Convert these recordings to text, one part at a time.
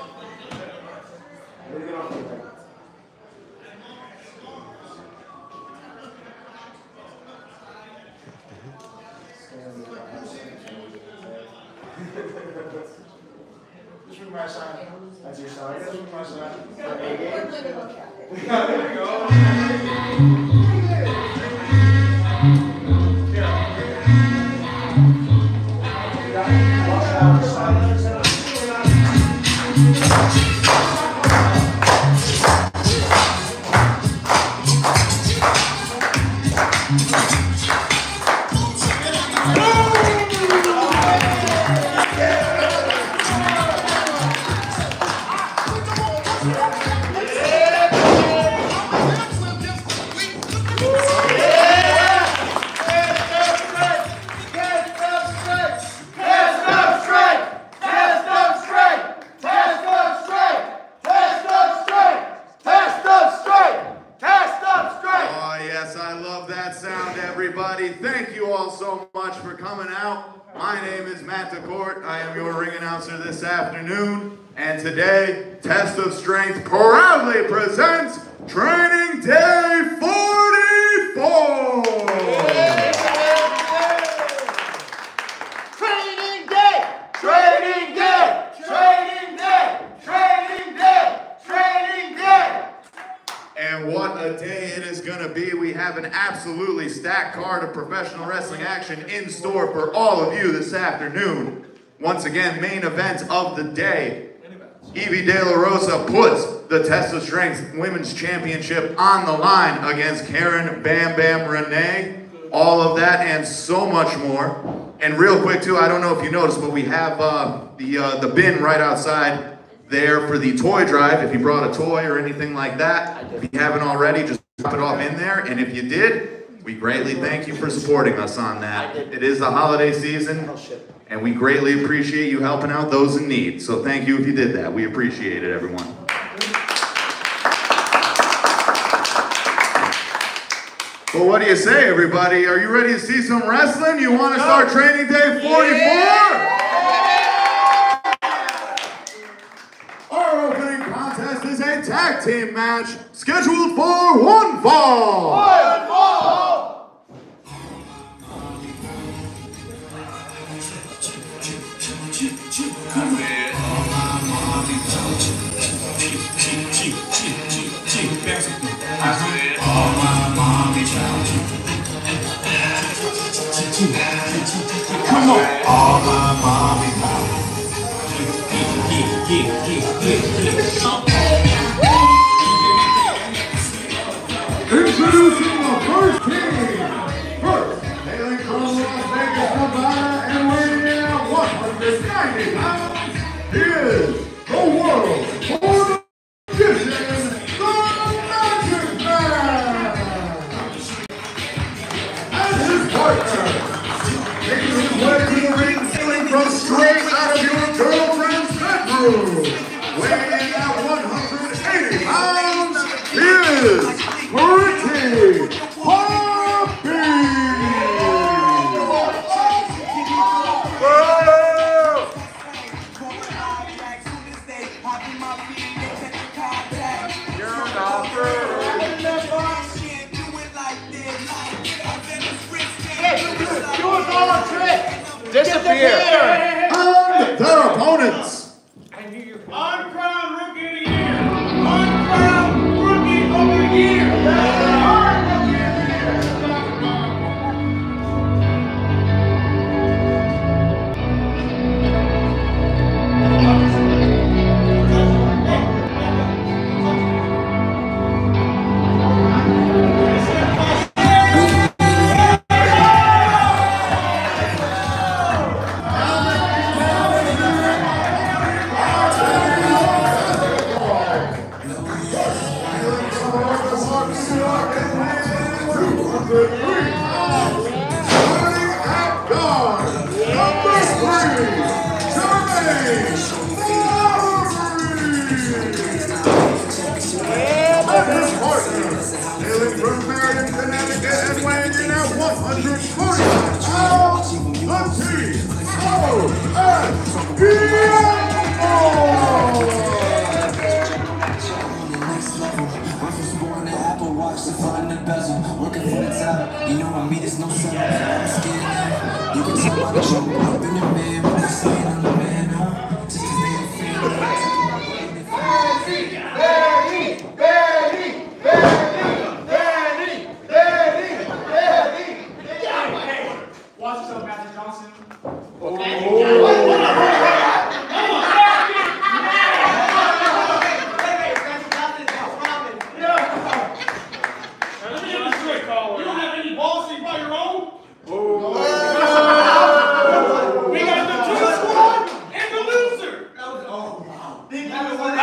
Just move my side. That's your side. Just move my side. There you go. Thank you all so much for coming out. My name is Matt DeCourt. I am your ring announcer this afternoon. And today, Test of Strength proudly presents Training Day 44! Training Day! Training Day! Training Day! Training Day! Training Day! And what a day it is going to be. We have an absolutely stacked card of professional wrestling action in store for all of you this afternoon. Once again, main event of the day. Evie De La Rosa puts the Test of Strength Women's Championship on the line against Karen Bam Bam Renee. All of that and so much more. And real quick too, I don't know if you noticed, but we have the bin right outside there for the toy drive. If you brought a toy or anything like that, if you haven't already, just drop it off in there. And if you did, we greatly thank you for supporting us on that. It is the holiday season, and we greatly appreciate you helping out those in need. So thank you if you did that. We appreciate it, everyone. Well, what do you say, everybody? Are you ready to see some wrestling? You want to start Training Day 44? Yeah. Our opening contest is a tag team match scheduled for one fall. One fall! Come on, all my mommy, Introducing the first team. First, hailing from Las Vegas, Nevada, and weighing in at 190 pounds, is the world's fourth magician, the Magic Man. And his partner, making his way to the ring, hailing from straight out of your girlfriend's bedroom, weighing in at 180 pounds, is Ricky Poppy! You're not do us all a trick! Disappear! And their opponents. Uncrowned Rookie of the Year! Uncrowned Rookie of the Year! Hailing from Meriden, Connecticut, and weighing in at 140 pounds, the team of Bianco!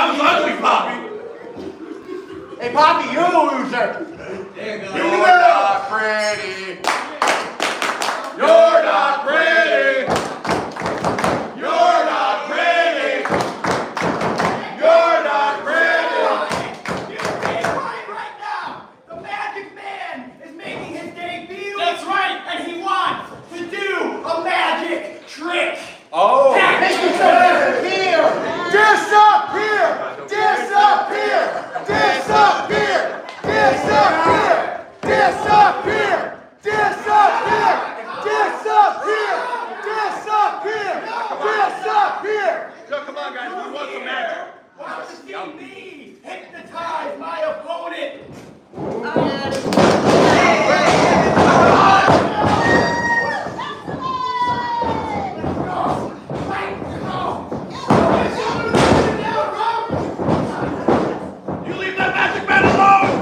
That was ugly, Poppy. Hey, Poppy, you're the loser. You're not pretty. You're not pretty. You're not pretty. You're not pretty. You stay quiet right now. The Magic Man is making his debut. That's right, and he wants to do a magic trick. Oh. Disappear! Disappear! Disappear! Disappear! Disappear! Disappear! Disappear! Disappear! Disappear! Disappear! So come on, guys, we want some magic. Want to see me hypnotize my opponent? You leave that magic man alone!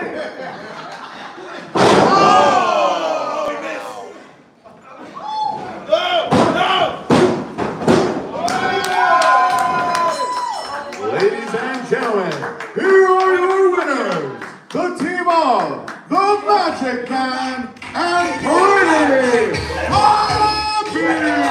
Ladies and gentlemen, here are your winners, the team of the Magic Man and Pretty Poppy!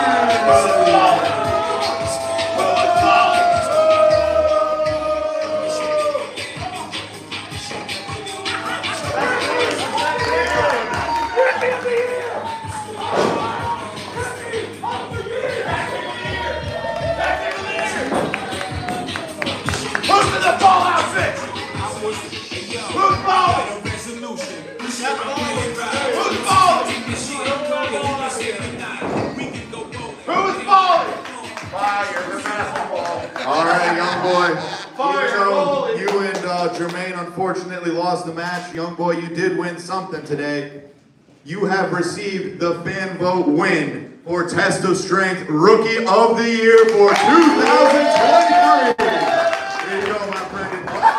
All right, young boy. Even though you and Jermaine unfortunately lost the match, young boy, you did win something today. You have received the fan vote win for Test of Strength Rookie of the Year for 2023. Here you go, my friend.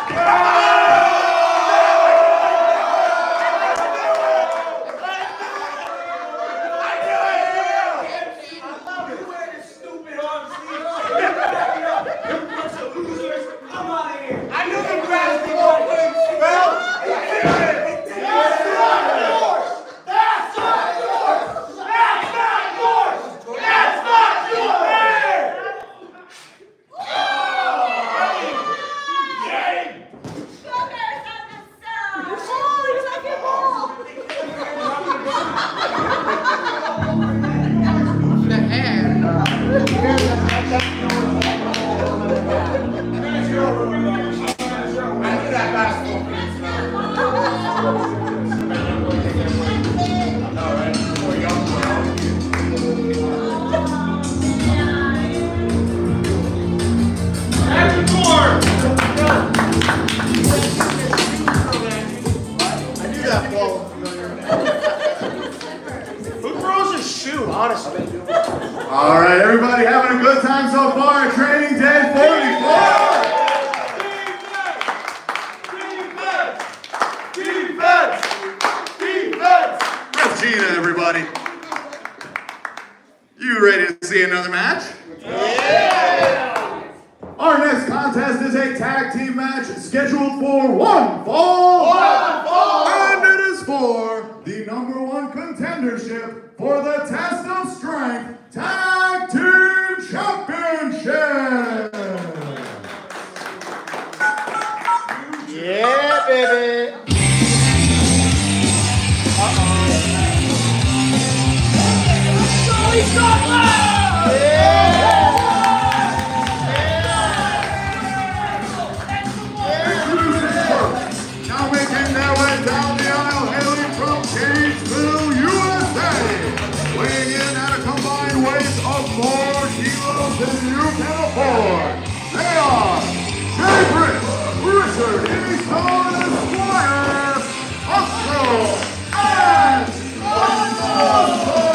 All right, everybody having a good time so far at Training Day 44. That's Gina, everybody. You ready to see another match? Yeah! Our next contest is a tag team match scheduled for one fall. And it is for the #1 contendership for the Test of Strength Tag Team Championship. Yeah, baby. Now making their way down the aisle, hailing from Gainesville, USA. Weighing in at a combined weight of more kilos than you can afford. They are Jay Britt, Richard Easton, Esquire, Hustle, and Hustle!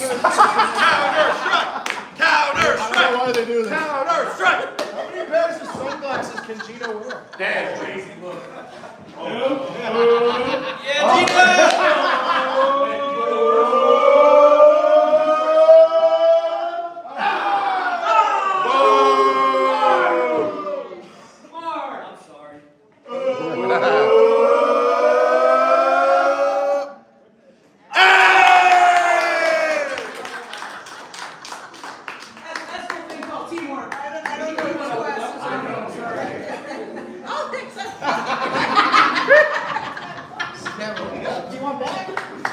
Why do they do that? Counter strike! How many pairs of sunglasses can Gino wear? That's crazy. Look. I'm sorry. That's the thing called teamwork. Do you want back?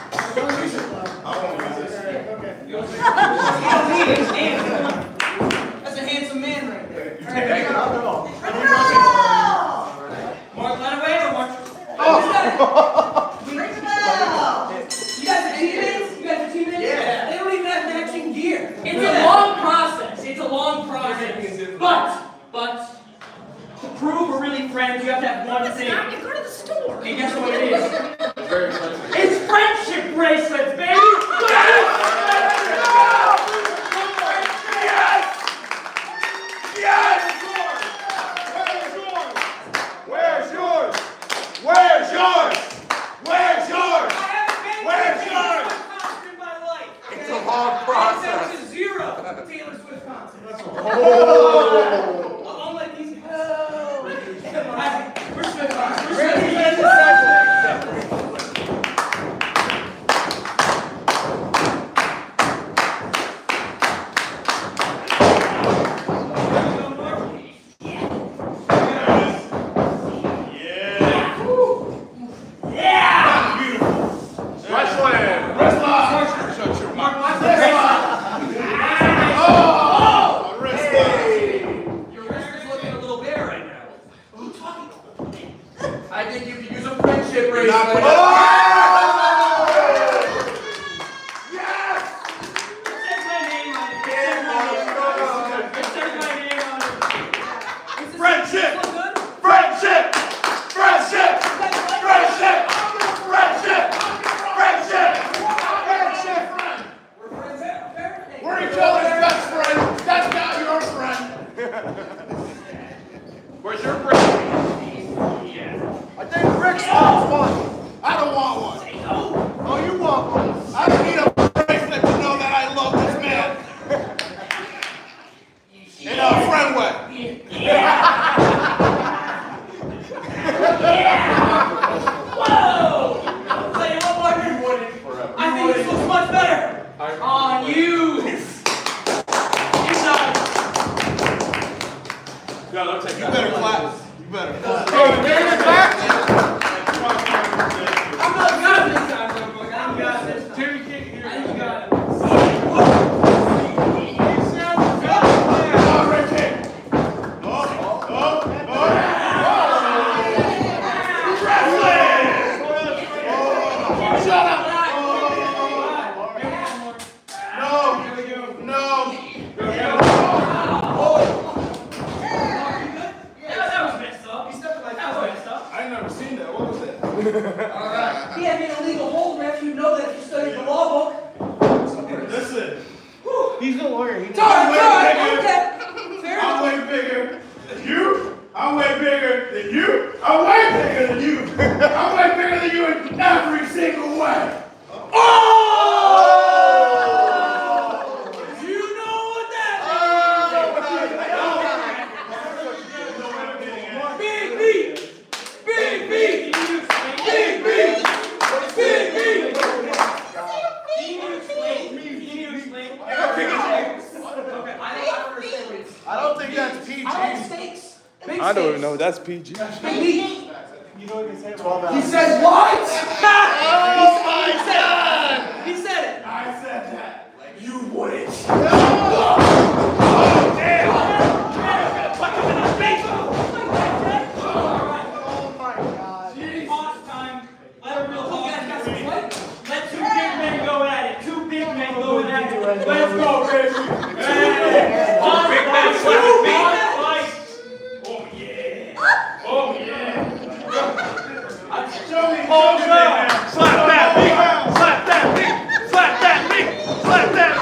That's a handsome man right there. Mark Lenaway or Mark? You guys are teammates? You guys are teammates? Yeah. They don't even have matching gear. It's a long process. It's a long process. But to prove we're really friends, you have to have one thing. You go to the store. And guess what it is? It's friendship bracelets, baby! Where's yours? Where's yours? Where's yours? I haven't been Where's to yours? Wisconsin in my life. It's a long process. It's to 0 Taylor Swift Wisconsin. Unlike these guys. We're Swift. Your wrist is looking a little bare right now. What are you talking about? I think you could use a friendship bracelet. It says my name on it. It says my name on it. Does this Friendship! look good? Friendship! Friendship! Friendship! Friendship! Friendship! We're friends. Fair? We're each other's best friend. That's not your friend. Where's your friend? I think Rick's wants one. I don't want one. Oh, you want one? I don't need a bracelet to know that I love this man. In a friend way. Whoa! I'll tell you what, partner. I think this looks much better. On you. You better clap. You better. I'm not got this time, real quick. I ain't got this time. Timmy can't hear I ain't got it. That was messed up. That was messed up. I ain't never seen that. What was that? Alright. He had me in a legal hold, Ref. You know that if you studied the law book. Listen. He's a lawyer. He It's alright, okay. Fair I'm enough. way bigger than you. I'm way bigger than you. I'm way bigger than you. I'm way bigger than you in every single way. Oh! You know what that Big B! Big B! Big B! Big B! Can you explain? Okay, I don't understand what it's. I don't think that's PG. I like steaks. Big I don't steaks. even know. That's PG. Big B. You know what he said? 12 He hours. said what? Oh my God! He said it. I said that. You wouldn't. Oh, damn. Punch him in the face. All right. Oh my God. Pause time. Let a real hog got some fight. Let two big men go at it. Two big men go at it. Let's go, baby. Pause Big time. man slapping me. Pause. Oh yeah. Oh yeah. Show me. Slap that, me. Slap that, me. Slap that, me. Slap that,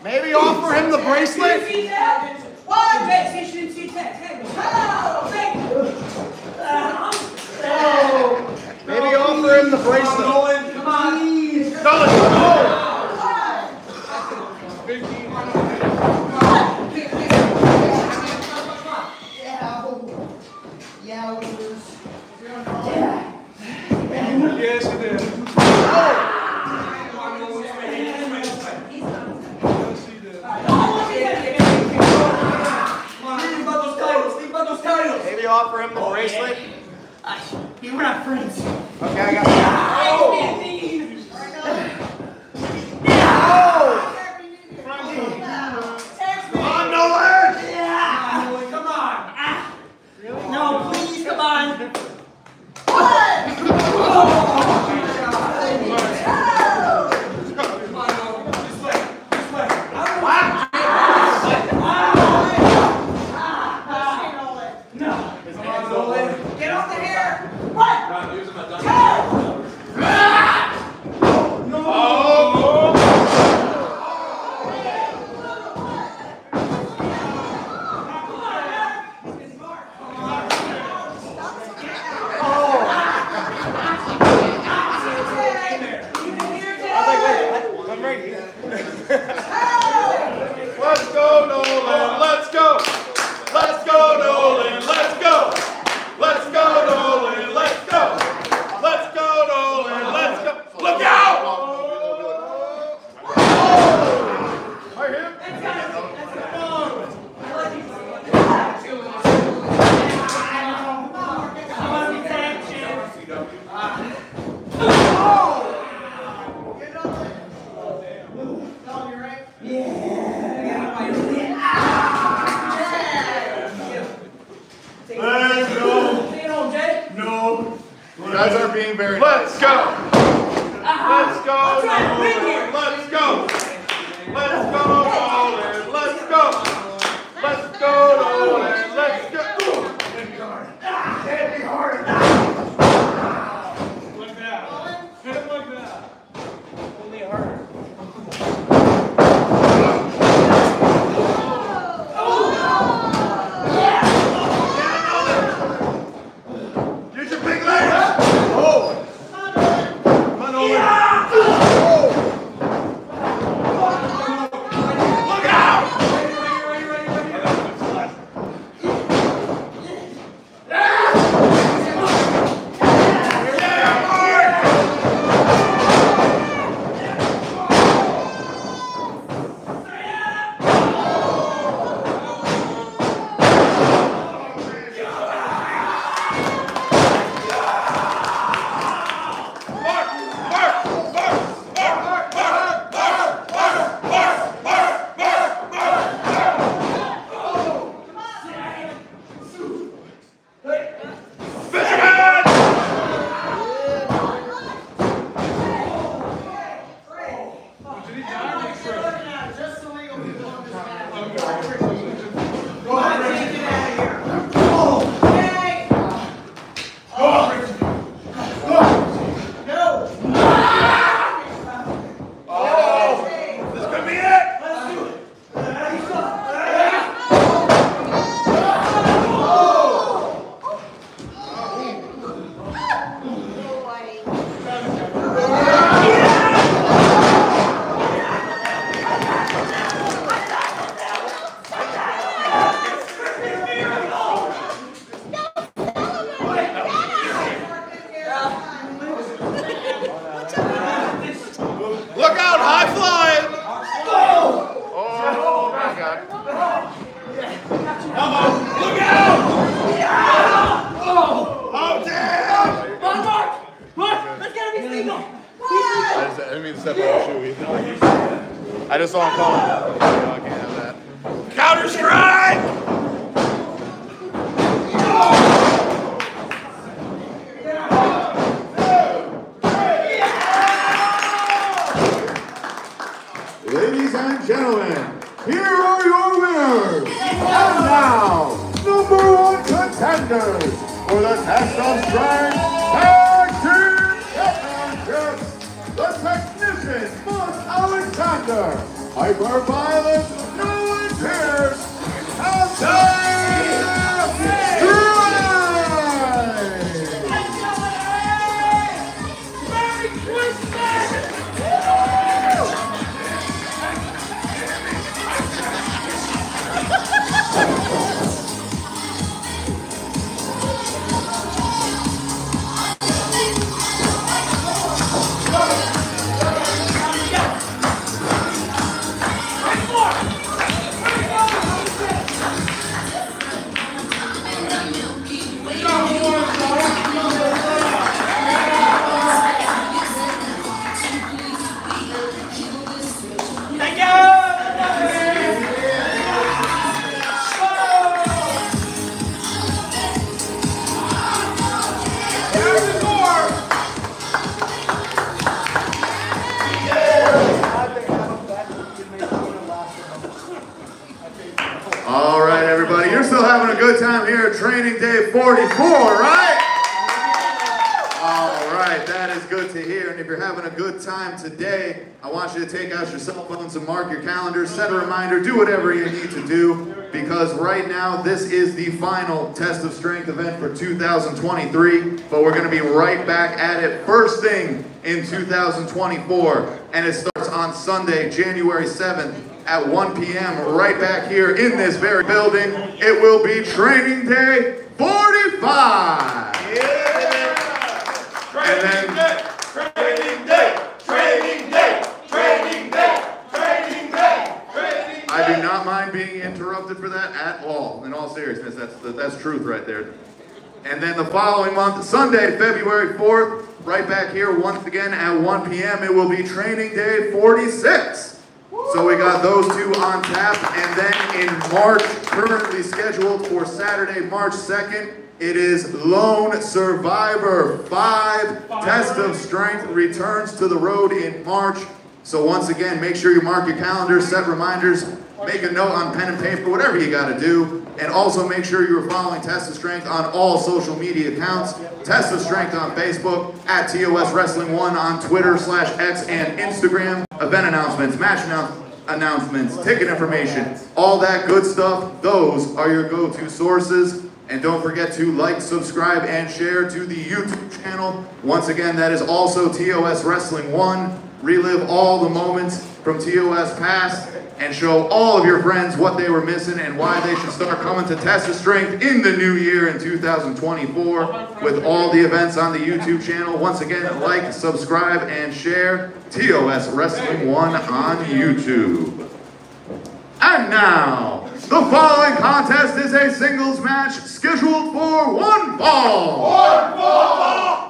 Maybe offer him the bracelet? You see that? One, you should see that. Maybe offer him the bracelet. Nolan. Come on. Nolan, go! Yes, it is. Maybe offer him the bracelet? We're not friends. Okay, I got it. Come on, Nolan! Come on. No, please, come on. Get off the hair! One! I'm right here. Let's go, Nolan! Let's go! Let's go, Nolan! Let's go! Let's go, Nolan! Let's go! Let's go, Nolan! Let's go! Look out! Right here. No. You guys are being very Let's go! Let's go, I'm trying to win here. Nolan! Let's go! Let's go, Nolan! Let's go! Let's go, Nolan! Let's go! Hit me hard! Like that. Hit him like that. Only harder. Use your big legs! Oh! Come on, Nolan! Look out! Look out, high flying! Oh my God. Look out! Oh, damn! Mark! Let's get him legal! I didn't mean to step on the shoe either. I just saw him calling. No, I can't have that. Counter strike! Ladies and gentlemen, here are your winners. And now, #1 contenders for the Test of Strength Tag Team Championships, the Technician Mark Alexander hyper-violent, no one cares, outside Merry Christmas! Thank All right, everybody, you're still having a good time here at Training Day 44, right? All right, that is good to hear. And if you're having a good time today, I want you to take out your cell phones and mark your calendars, set a reminder, do whatever you need to do, because right now this is the final Test of Strength event for 2023, but we're going to be right back at it first thing in 2024, and it starts on Sunday, January 7th at 1 p.m. right back here in this very building. It will be Training Day 45. And then, Training day, training day, training day, training day, training day. I do not mind being interrupted for that at all. In all seriousness, that's truth right there. And then the following month, Sunday, February 4th, right back here once again at 1 p.m. It will be Training Day 46. So we got those two on tap. And then in March, currently scheduled for Saturday, March 2nd, it is Lone Survivor 5 Test of Strength returns to the road in March. So once again, make sure you mark your calendars, set reminders, make a note on pen and paper, whatever you got to do. And also make sure you're following Test of Strength on all social media accounts. Test of Strength on Facebook, at TOS Wrestling 1 on Twitter /X and Instagram. Event announcements, match announcements, ticket information, all that good stuff. Those are your go-to sources. And don't forget to like, subscribe, and share to the YouTube channel. Once again, that is also TOS Wrestling 1. Relive all the moments from TOS past and show all of your friends what they were missing and why they should start coming to Test of Strength in the new year in 2024 with all the events on the YouTube channel. Once again, like, subscribe, and share TOS Wrestling 1 on YouTube. And now, the following contest is a singles match scheduled for one fall. One ball.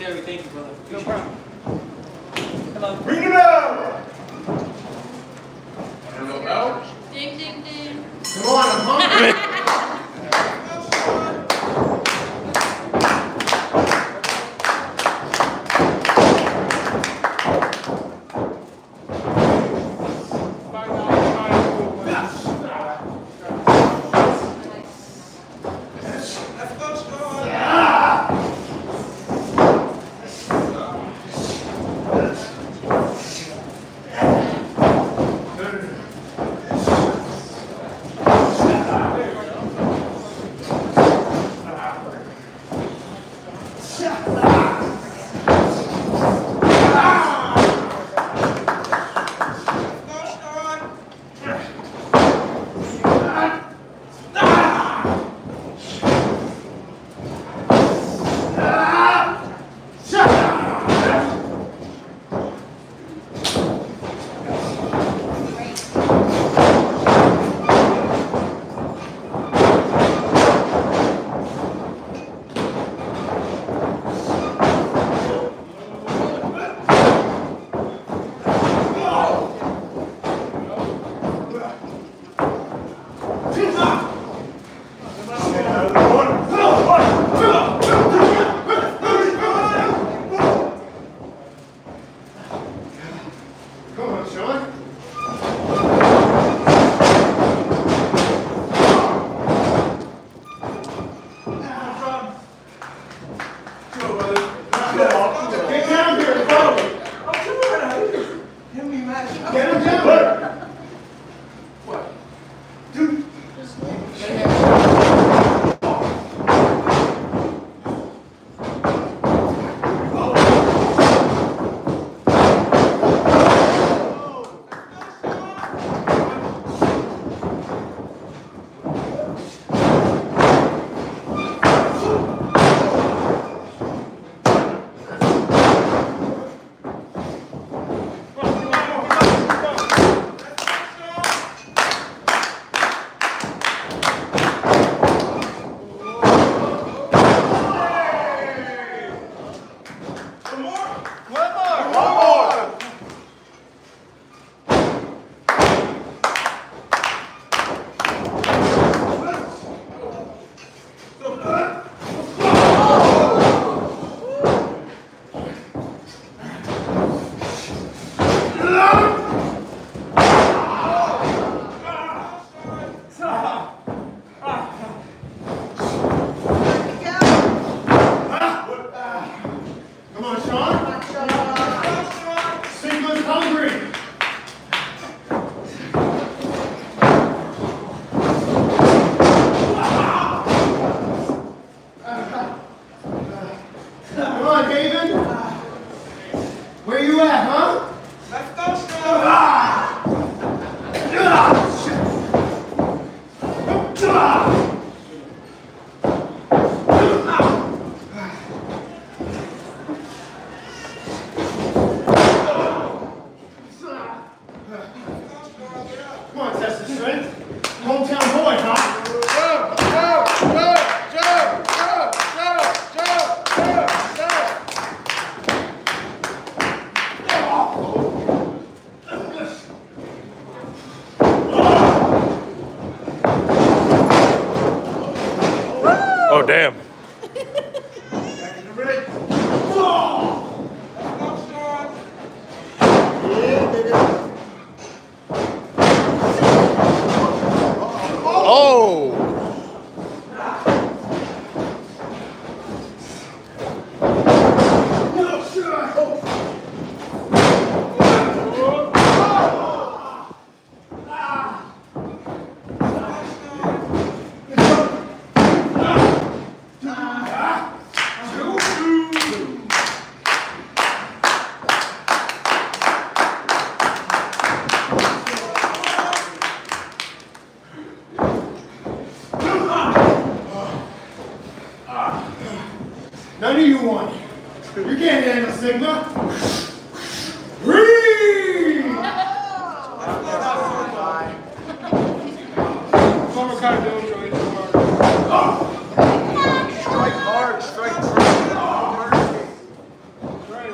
Jerry, thank you, brother. No problem. Hello. Ring the bell! Ding, ding, ding. Come on, I'm hungry. Oh, damn. Oh! None of you want it. You can't handle Sigma. Breathe! Strike hard, strike hard.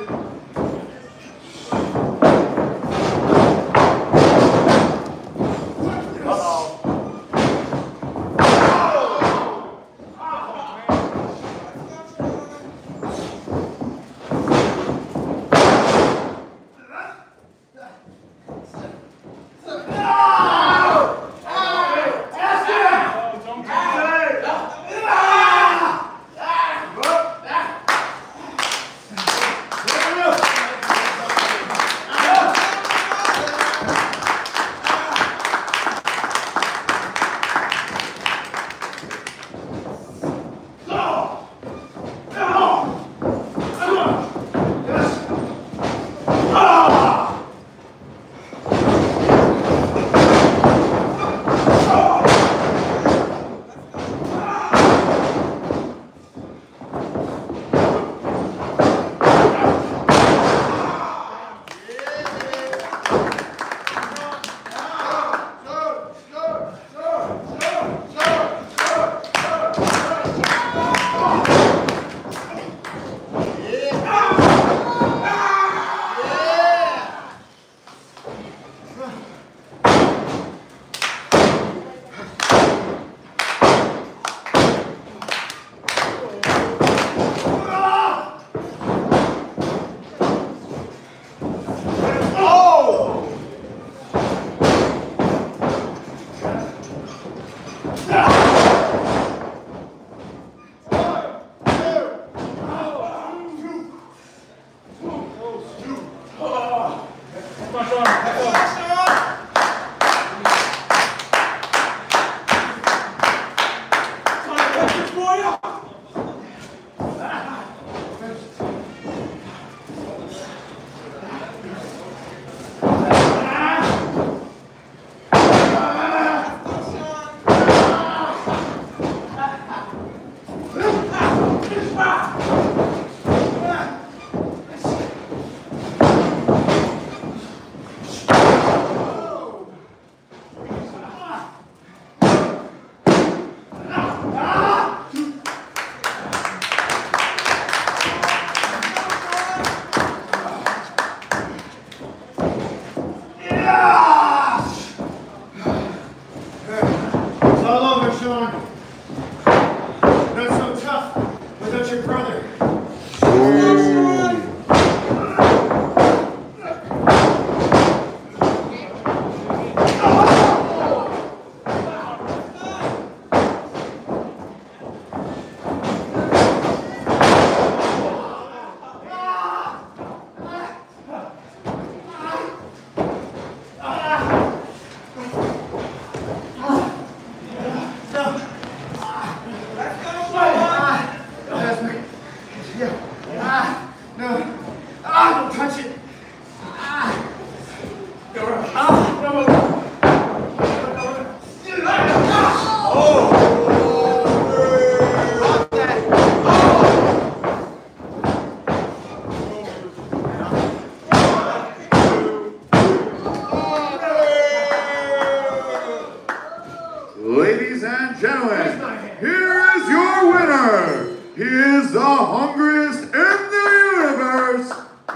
Ladies and gentlemen, here is your winner. He is the hungriest in the universe.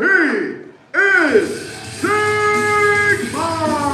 He is Sigma!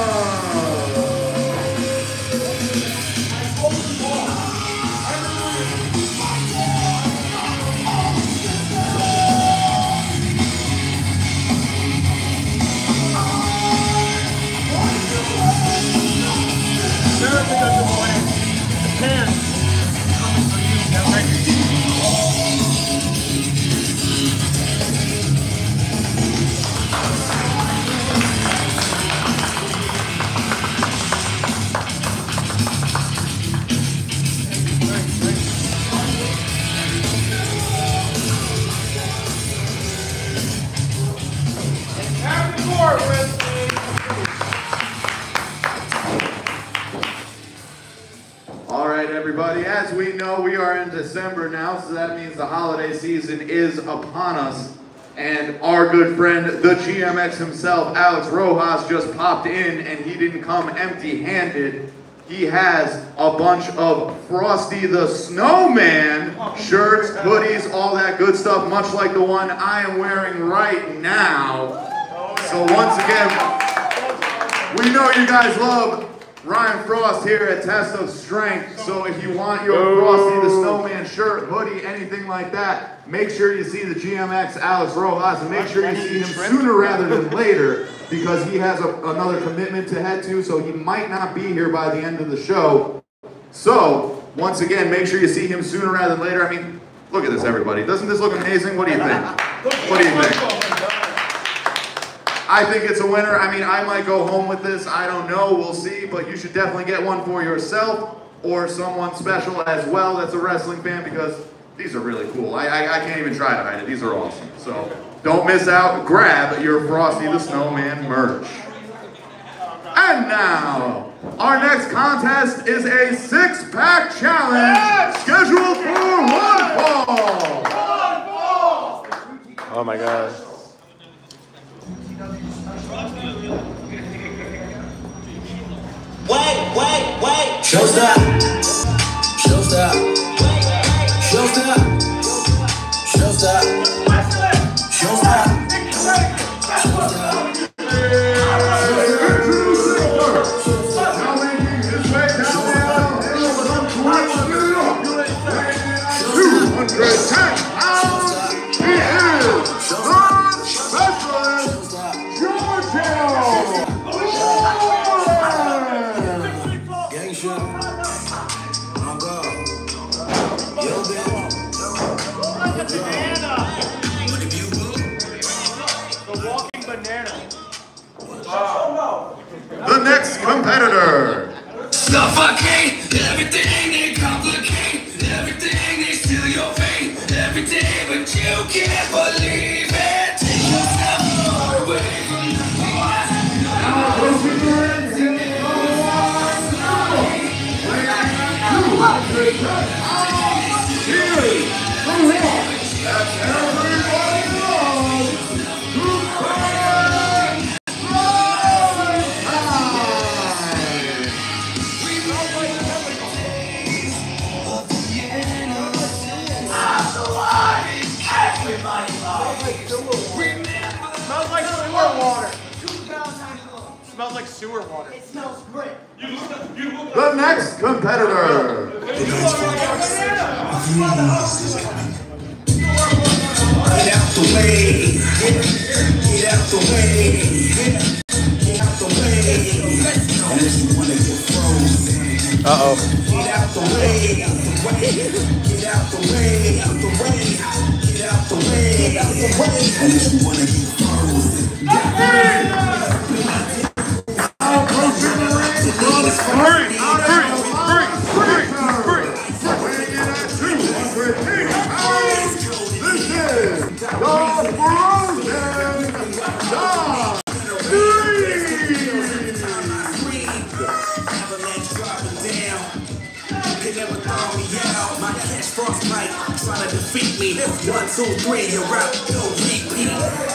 Everybody, as we know, we are in December now, so that means the holiday season is upon us. And our good friend, the GMX himself, Alex Rojas, just popped in, and he didn't come empty-handed. he has a bunch of Frosty the Snowman shirts, hoodies, all that good stuff, much like the one I am wearing right now. So once again, we know you guys love Ryan Frost here at Test of Strength. So if you want your Frosty the Snowman shirt, hoodie, anything like that, make sure you see the GMX Alex Rojas, and make sure you see him sooner rather than later, because he has another commitment to head to, so he might not be here by the end of the show. So once again, make sure you see him sooner rather than later. I mean, look at this, everybody. Doesn't this look amazing? What do you think? What do you think? I think it's a winner. I mean, I might go home with this. I don't know. We'll see. But you should definitely get one for yourself or someone special as well that's a wrestling fan, because these are really cool. I can't even try to hide it. These are awesome. So don't miss out. Grab your Frosty the Snowman merch. And now, our next contest is a 6-pack challenge scheduled for one fall. Oh my God. Wait. Showstop. Showstop. Showstop. Showstop. Showstop. The next competitor. Suffocate everything, they complicate everything, they steal your faith every day, but you can't believe it. Take yourself far away from Smells like sewer water. It smells great. The next competitor. Get out the way. Get out the way. Get out the way. Unless you wanna get frozen. Uh-oh. Get out the way. Get out the way. Get out the way. Get out the way. Get out the way. Unless you wanna get frozen. Trying to defeat me. 1, 2, 3, you're out. Don't repeat.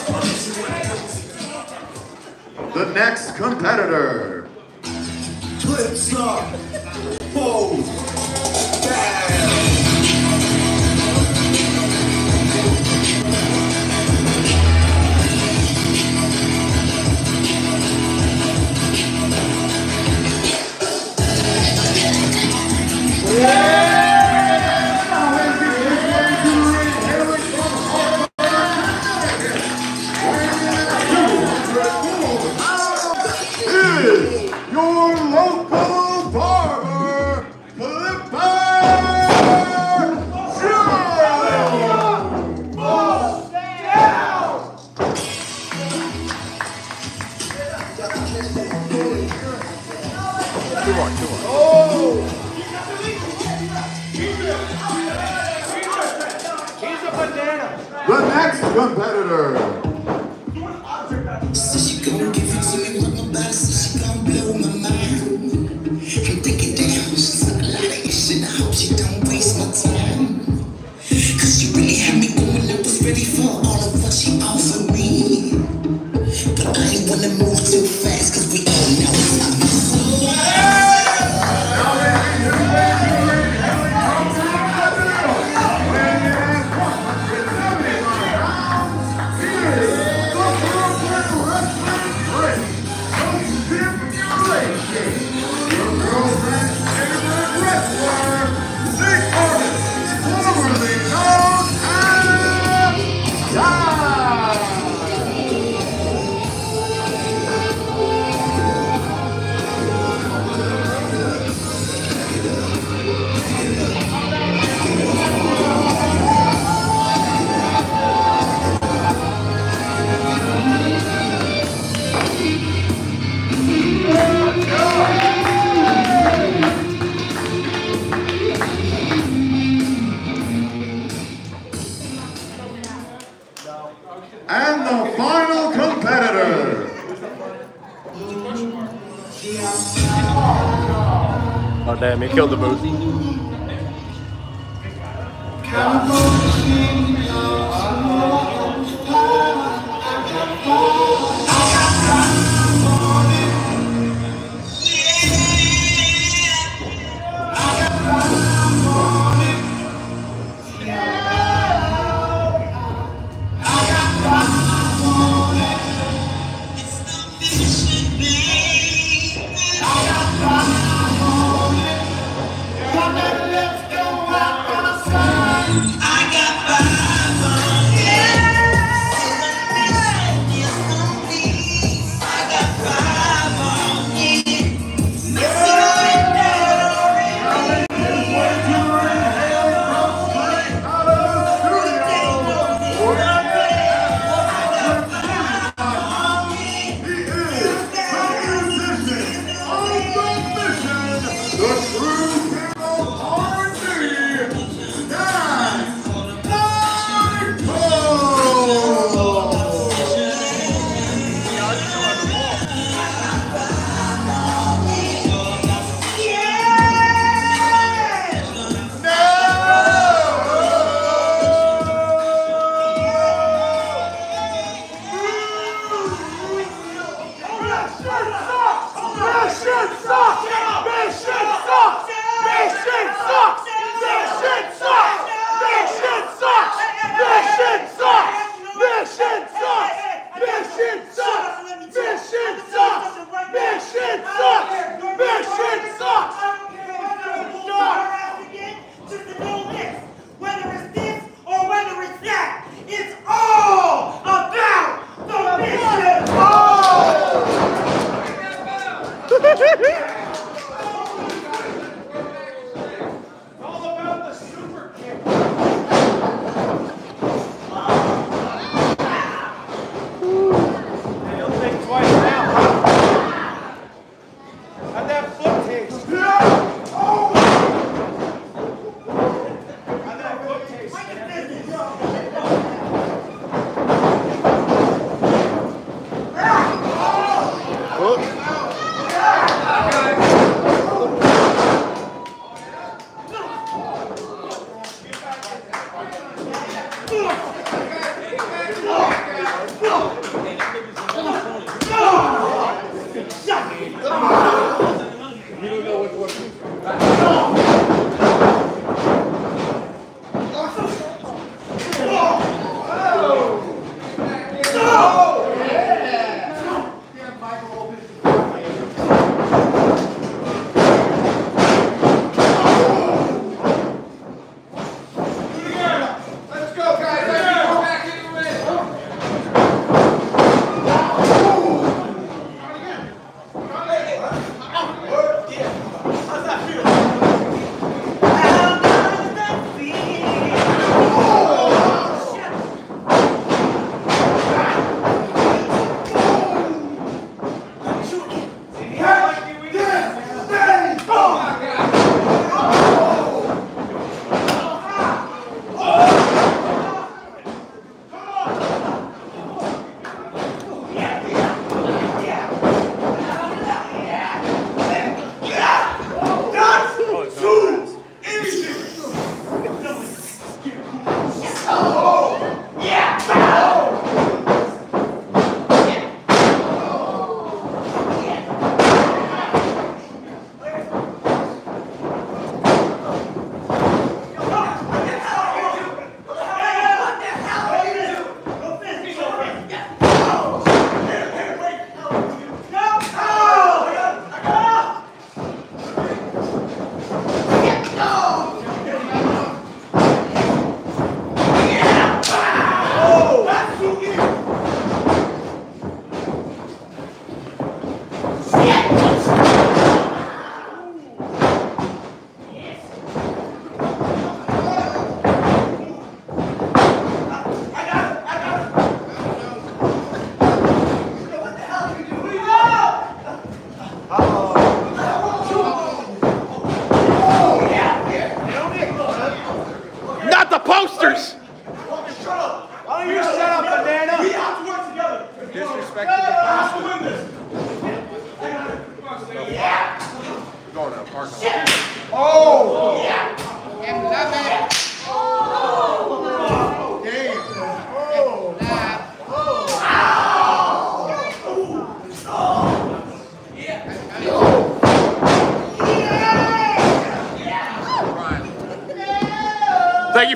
The next competitor. Clips up. Pose. Your local barber, Clipper The next competitor. So she gon' give it to me with my body, so she gon' blow my mind. I'm thinking, damn, she's got a lot of shit. I hope she don't waste my time. Cause she really had me going, I was ready for all of what she offered me. But I ain't wanna move too fast, cause we all know it's not my And the final competitor. Oh damn, he killed the booth.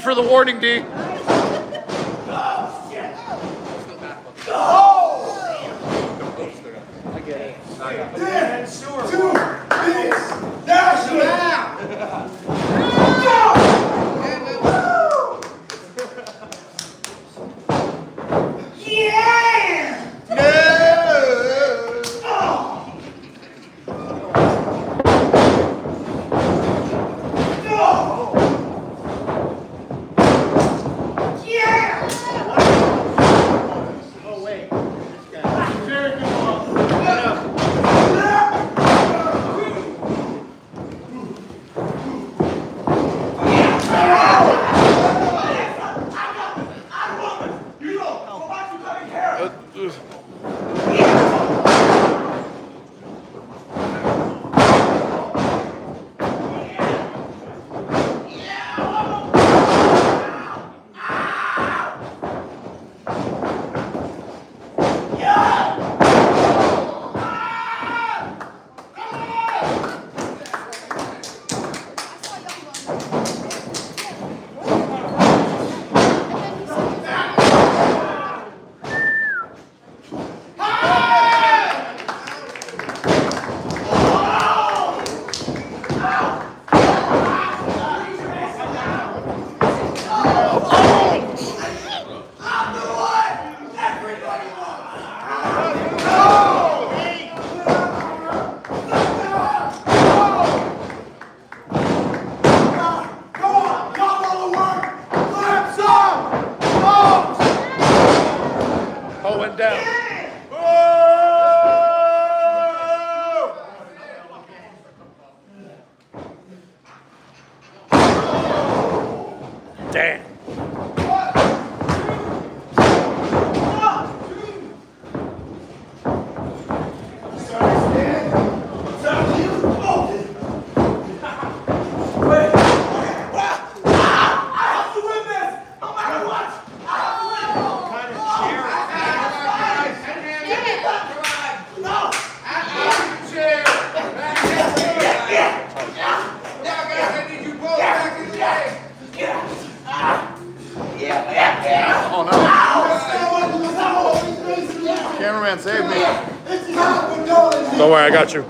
for the warning, D. Cameraman, save me. Don't worry, I got you.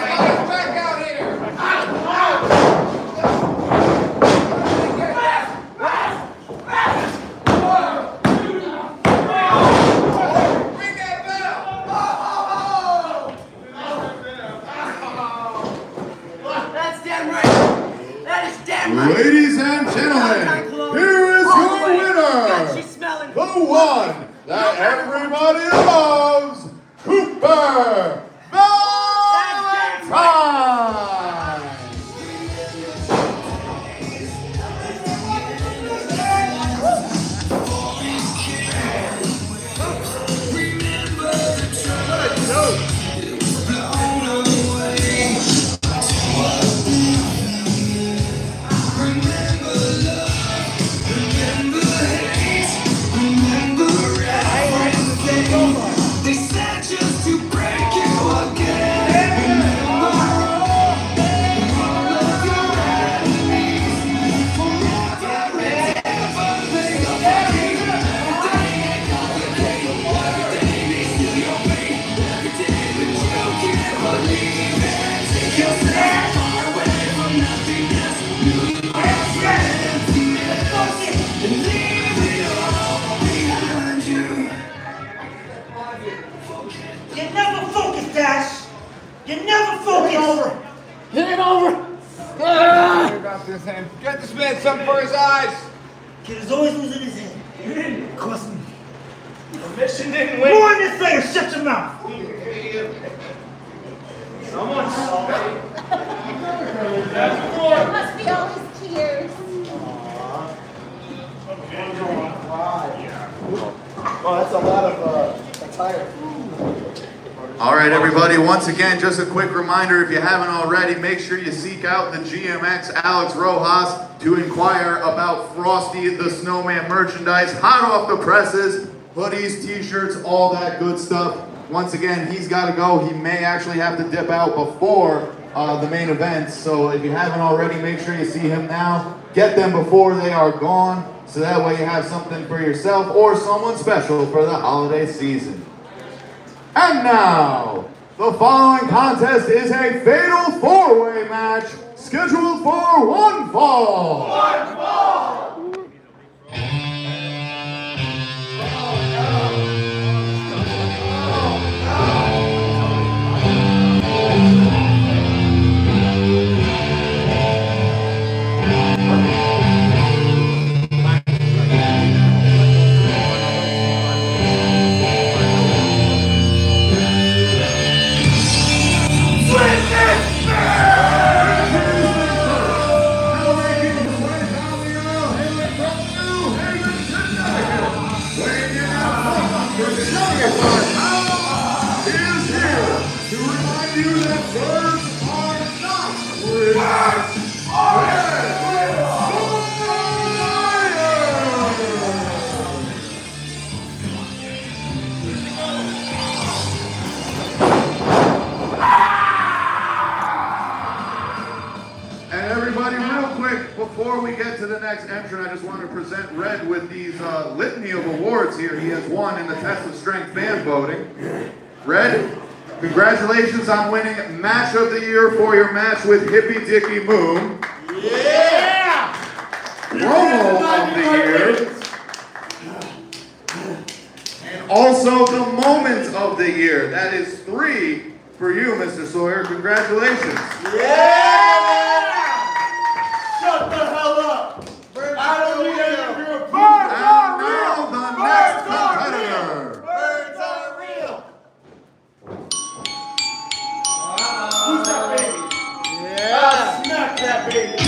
That's damn right. That is damn right. Ladies and gentlemen, here is your winner, She's smelling. the one that everybody loves, Cooper Valentine! They said just to break you again. You never focus, Dash. You never focus. Hit it over. Get this man something for his eyes. Kid is always losing his head. You didn't cost me. The mission didn't win. More in this thing or shut your mouth. Someone It must be all his tears. Oh, that's a lot of attire. All right, everybody, once again, just a quick reminder, if you haven't already, make sure you seek out the GMX Alex Rojas to inquire about Frosty the Snowman merchandise, hot off the presses, hoodies, t-shirts, all that good stuff. Once again, he's got to go. He may actually have to dip out before the main event. So if you haven't already, make sure you see him now. Get them before they are gone, so that way you have something for yourself or someone special for the holiday season. And now, the following contest is a fatal four-way match scheduled for one fall. One ball! Before we get to the next entrant, I just want to present Red with these litany of awards here he has won in the Test of Strength fan voting. Red, congratulations on winning Match of the Year for your match with Hippie Dicky Moon. Yeah! Promo of the Year. And also the Moment of the Year. That is 3 for you, Mr. Sawyer. Congratulations. Yeah! Shut the hell up! I don't need any of your birds are real! The Birds next are competitor. real! Birds are real! Who's that baby? Yeah! Smack that baby!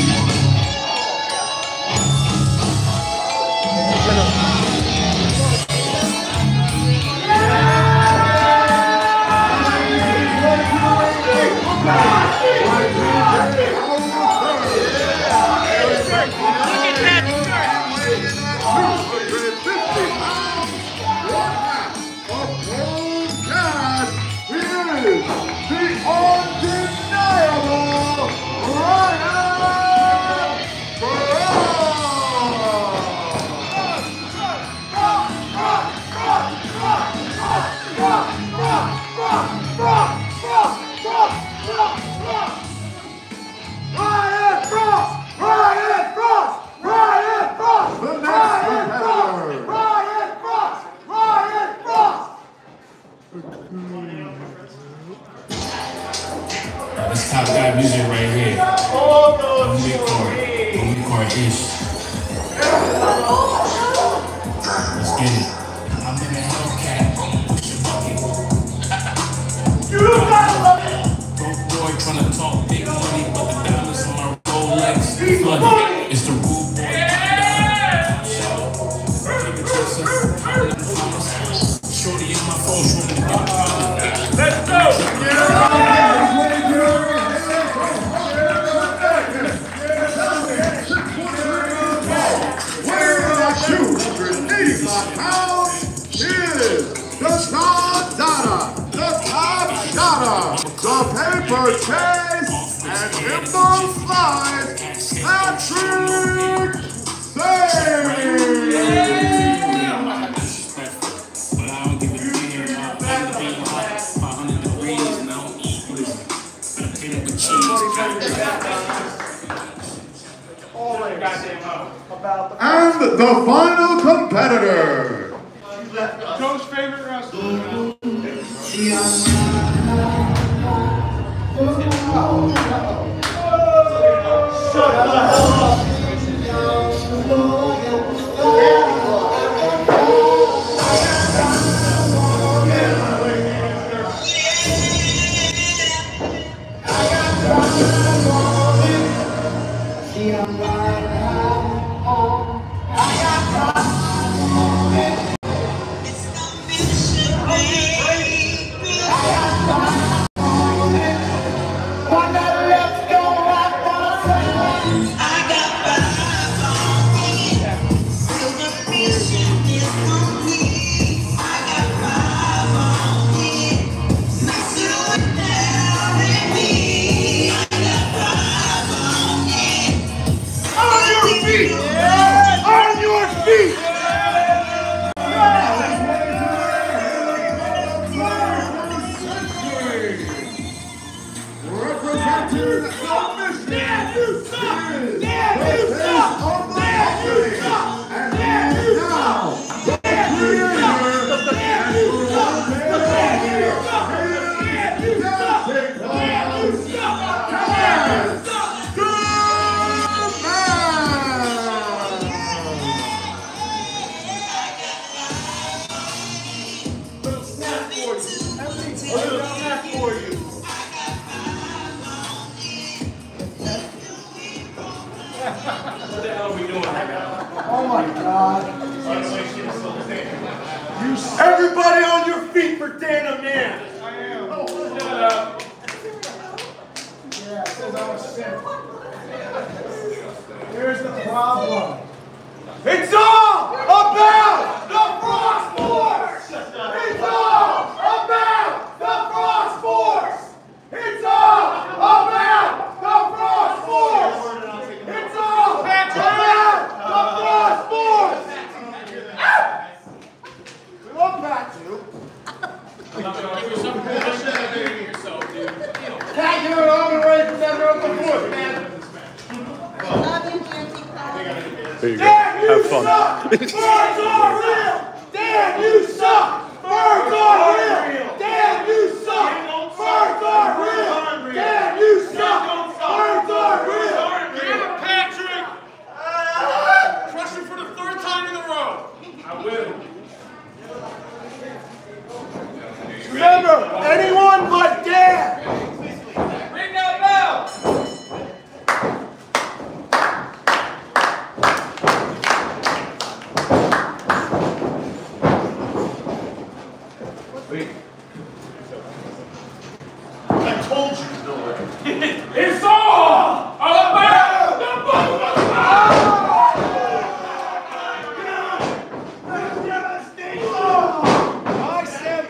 This top guy music right here. When we record ish. Let's get it. I'm in a Hellcat. Push your bucket. You gotta love it. Broke boy tryna talk big money, but the diamonds on my Rolex flooded. It's the rude boy. Shorty in my phone, shorty in my phone. Let's go. The paper chase and himbo slides, Patrick But I don't give a damn. I'm being hot, 500 degrees, and I don't eat this. I hit it with cheese. And the final competitor. Joe's favorite wrestler. Shut the hell up! What the hell are we doing right now? Oh my God. Everybody on your feet for Dan Man. Shut up. Yeah, it says I'm a simp. Here's the problem. It's all about the Frost Force! It's all about the Frost Force! It's all about the Frost Force! It's all about the Frost Force! We love Pat too. Pat, you're an honorary presenter of the Force, man. Love you, Anti-Pop. There you go. Dan, you Have fun. suck! Birds are real! Dan, you suck! Birds are real! Dan, you suck! Birds are real! Dan, you suck! Birds are real! Damn it, Patrick! Crush him for the third time in a row. I will. Remember, anyone but Dan! Ring that bell! I told you, Miller. It's all about the Buffalo! I said,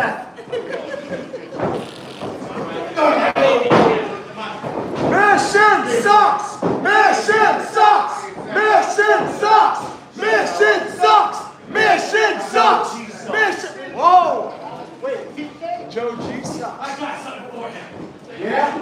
death. Mission sucks! Mission sucks! Mission sucks! Mission sucks! Mission sucks! Mission. Whoa! Wait, Joe G sucks. I got something for him. Yeah?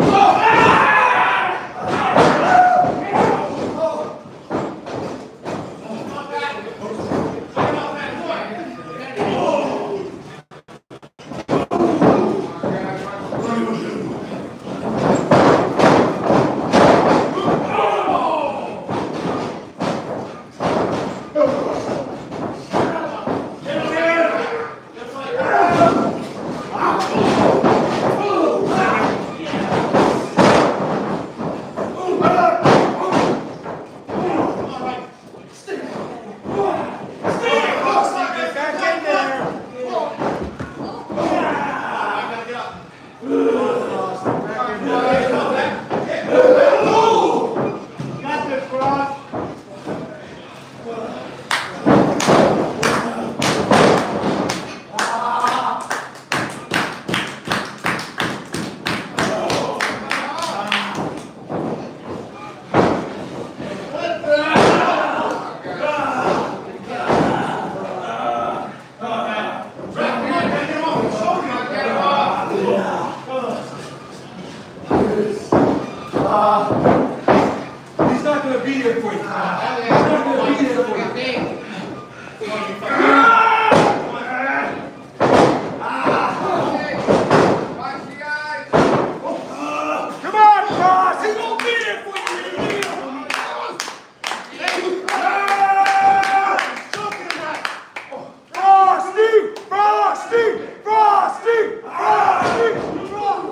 He's not going to be here for you. He's not going to be here for you. Come on, Frost! He's going to be here for you. Frosty! Frosty! Frosty! Frosty!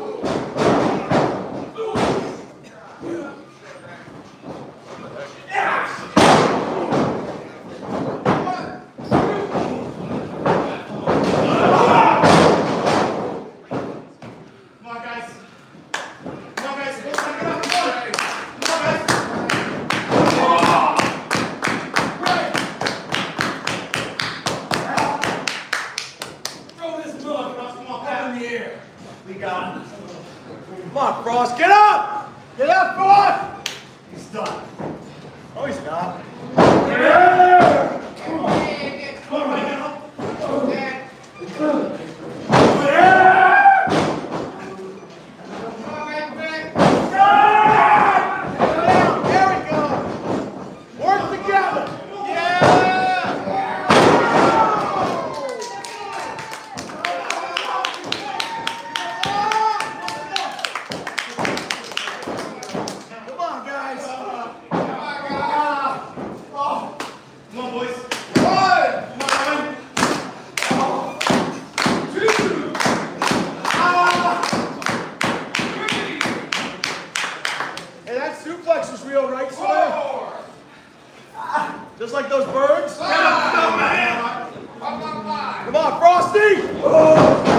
Come on, Frost, get up! Get up, Frost! He's done. Oh, he's not. Yeah! Come on, right now. There we go. Work together. Suplex was real, right, Sawyer? Just like those birds? Come on, Frosty!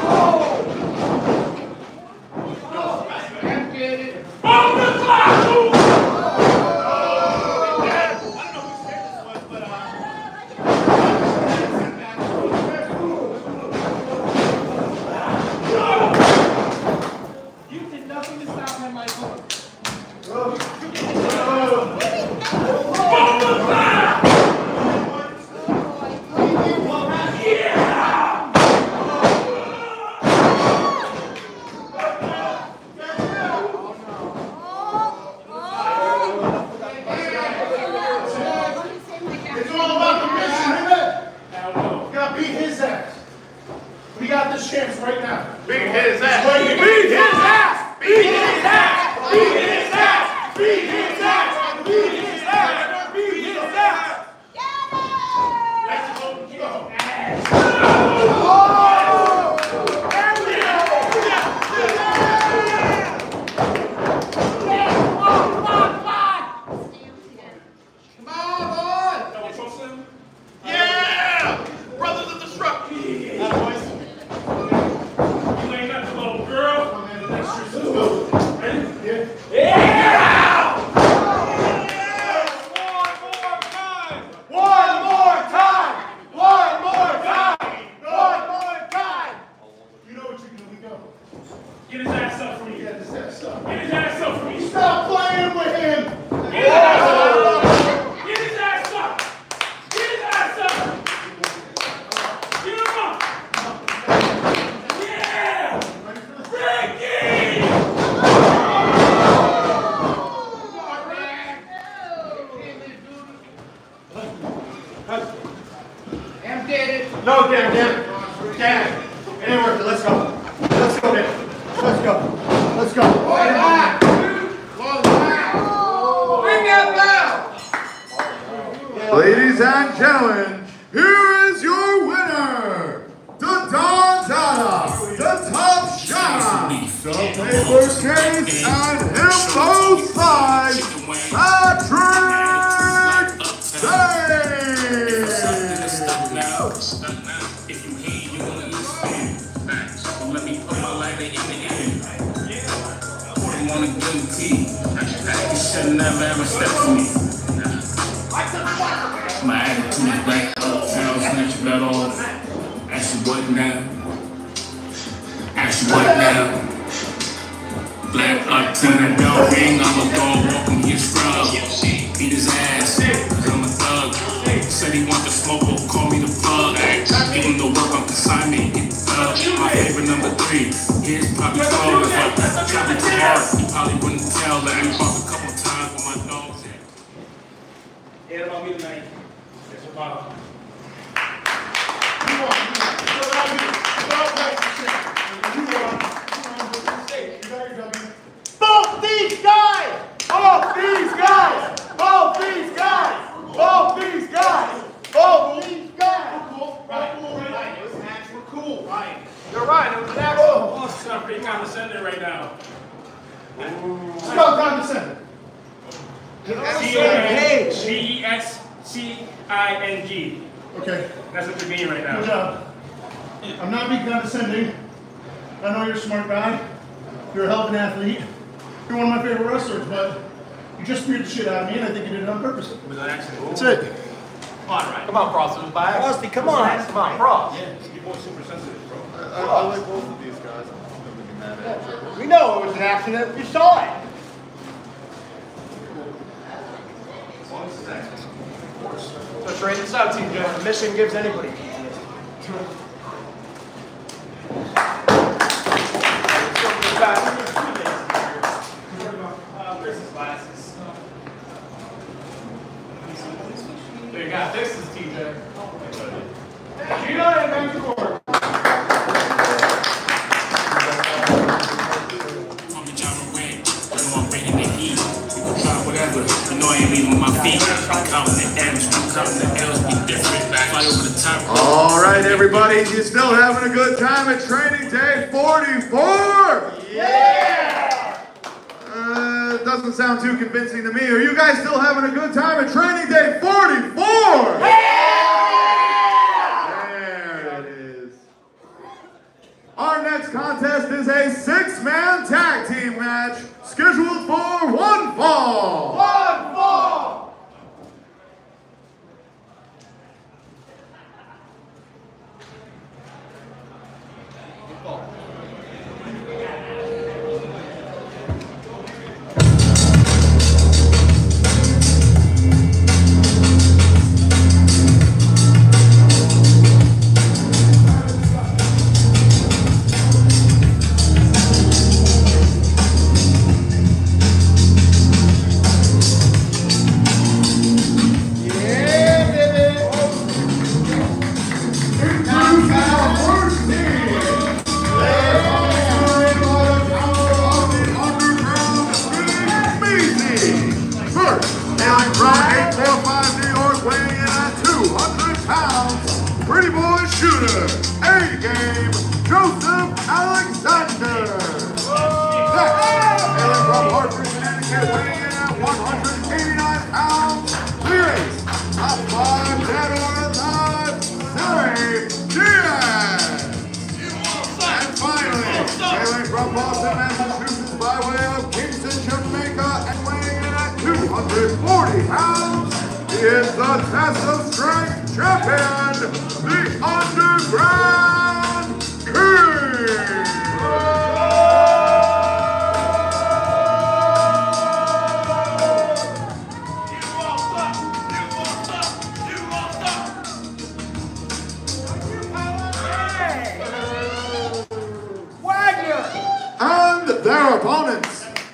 On the clock! his ass. Beat his ass! Beat his ass! Beat his ass! Beat his ass! Beat his ass! Beat his ass! Let's go. Yeah! Brothers of Destruction. You ain't nothing, little girl. One more time! One more time! One more time! You know what you're doing, go. Get his ass up for me. Get his ass up. Get his ass up for me. Stop playing with him! Get his ass up. Get his ass up. Get his ass up. Get him up. Yeah! Ricky! No, damn it. Damn it. It ain't worth it. Let's go. Let's go, man. Let's go. Let's go. Bring that bell! Ladies and gentlemen, here is your winner, the Don Dada, the Top Shot, the Paper Case, and him both sides, Patrick Day! If you hate, you gonna understand. Well, let me put my lighter in the end. Put him on a guilty. You should never ever step to me. My attitude is back up, sounds snatch your belt off. Ask you what now? Ask you what now? Black up to the bell ring, I'm a dog walking his scrub. Beat his ass, cause I'm a thug. Said he want the smoke, but call me the plug. Give him the work on consignment, get the thug. My favorite number 3, here's probably 12. If I travel too hard, you probably wouldn't tell that I bought a couple times with my dogs in. Yeah, about me tonight. It's about. Both these guys! Both these guys! Both these guys! Both these guys! Both these guys! We're cool. Right. You're right, it was an accident. Oh, son, pretty condescending right now. Spell condescending. G-E-S-C-I-N-G. Okay. That's what you're being right Good now. job. I'm not being condescending. I know you're a smart guy. You're a hell of an athlete. You're one of my favorite wrestlers, but you just smeared the shit out of me, and I think you did it on purpose. It was an accident. That's it. Come on, right? Come on, Frost, it was by accident. Frosty, come on. Come on, Frost. Yeah, your boy's super sensitive, bro. I like both of these guys. I'm not gonna be mad at each other. We know it was an accident. You saw it. So train this out, TJ. The mission gives anybody. Where's his glasses? There you go. This is TJ. Gina and Vancouver. Call me John Moran. You know I'm bringing the heat. You can try whatever. You know I ain't leaving my feet. I'm counting the M's, I'm counting the L's. Be different. Fly over the top. All right, everybody, you still having a good time at Training Day 44? Doesn't sound too convincing to me. Are you guys still having a good time at Training Day 44? There it is. Our next contest is a 6-man tag team match scheduled for one fall. One ball! from Boston, Massachusetts, by way of Kingston, Jamaica, and weighing in at 240 pounds, he is the Test of Strength champion, the Underground King! And their opponents.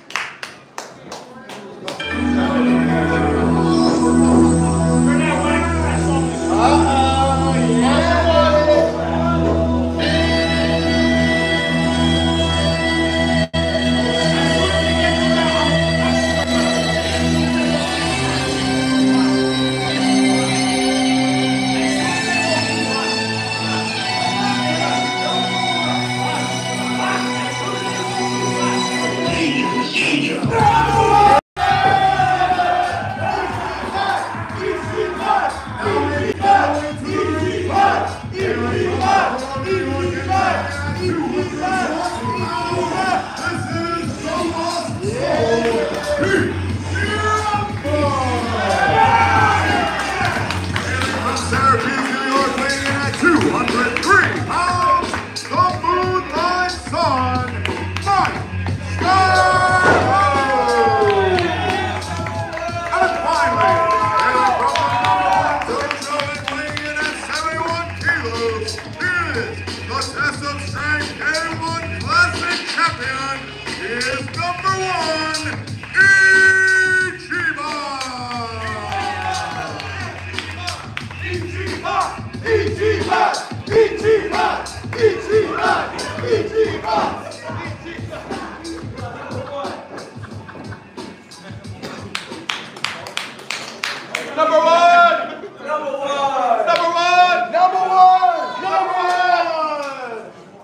Number one! Number one! Number one! Number one! Number one!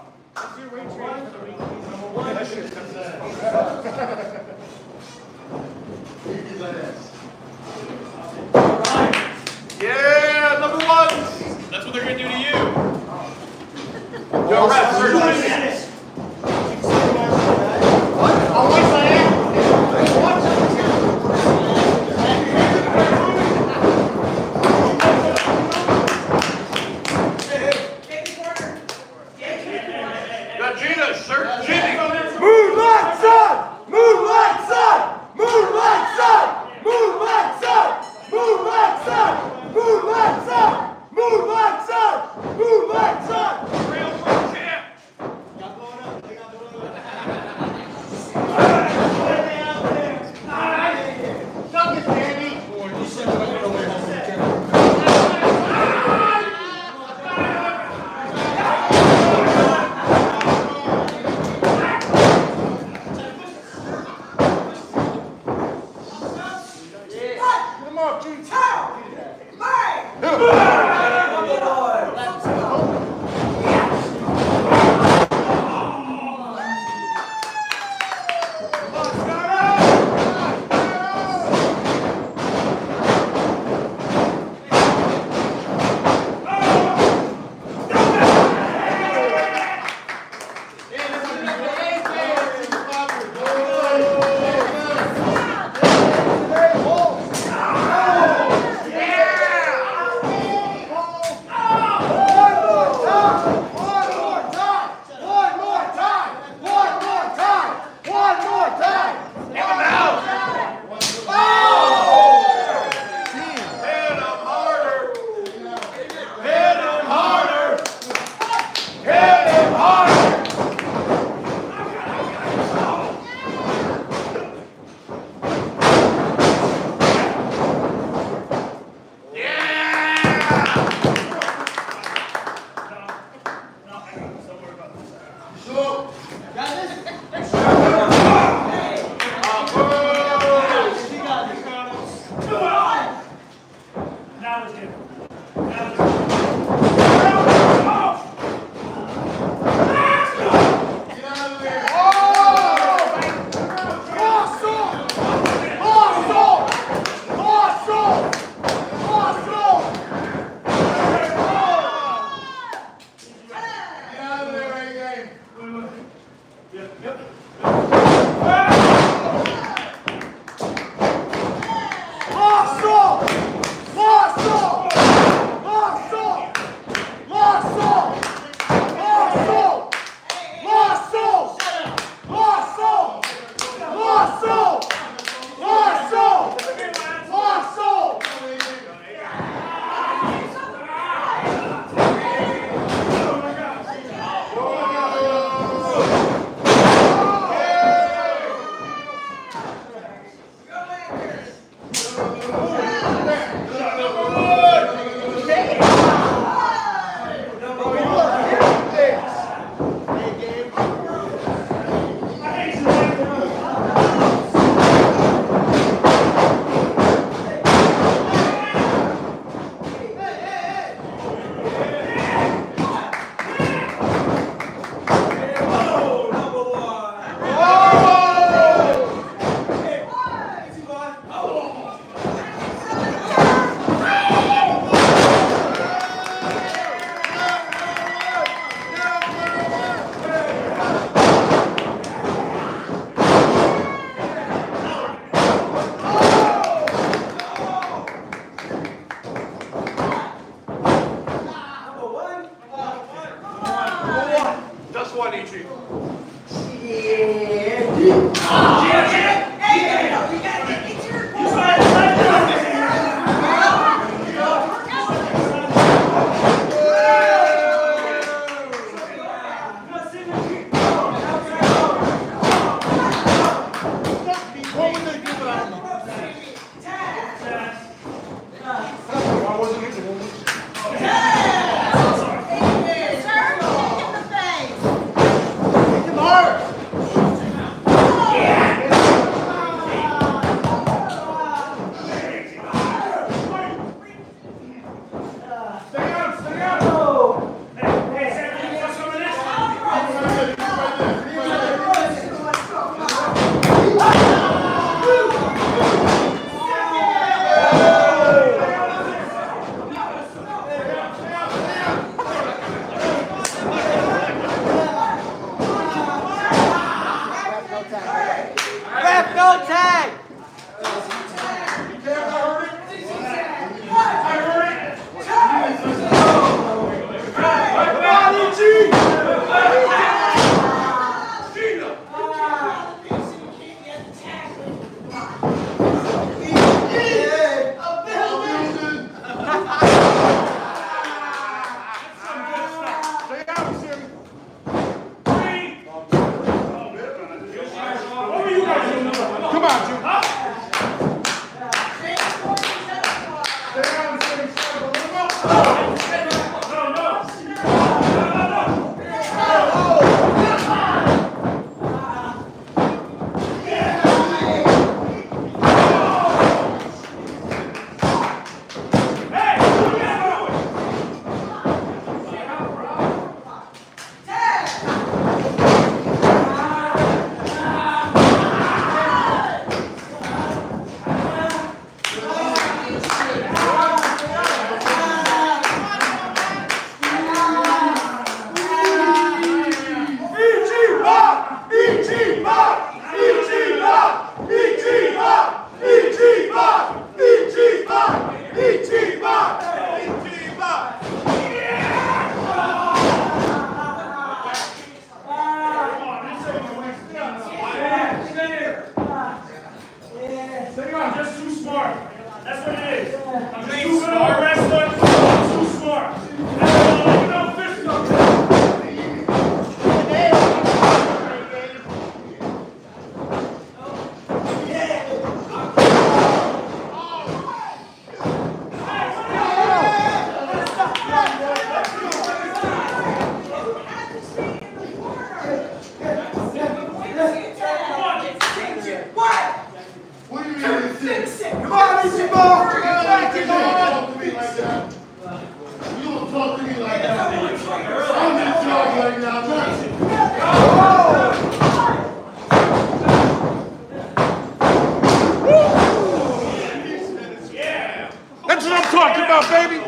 Yeah, number one! That's what they're gonna do to you. Yo, ref, Ref, no tag! Come on, Jim. I'm just too smart. That's what it is. I'm just too good of a wrestler. I'm too smart. That's all. You know, fish That's what I'm talking about, baby.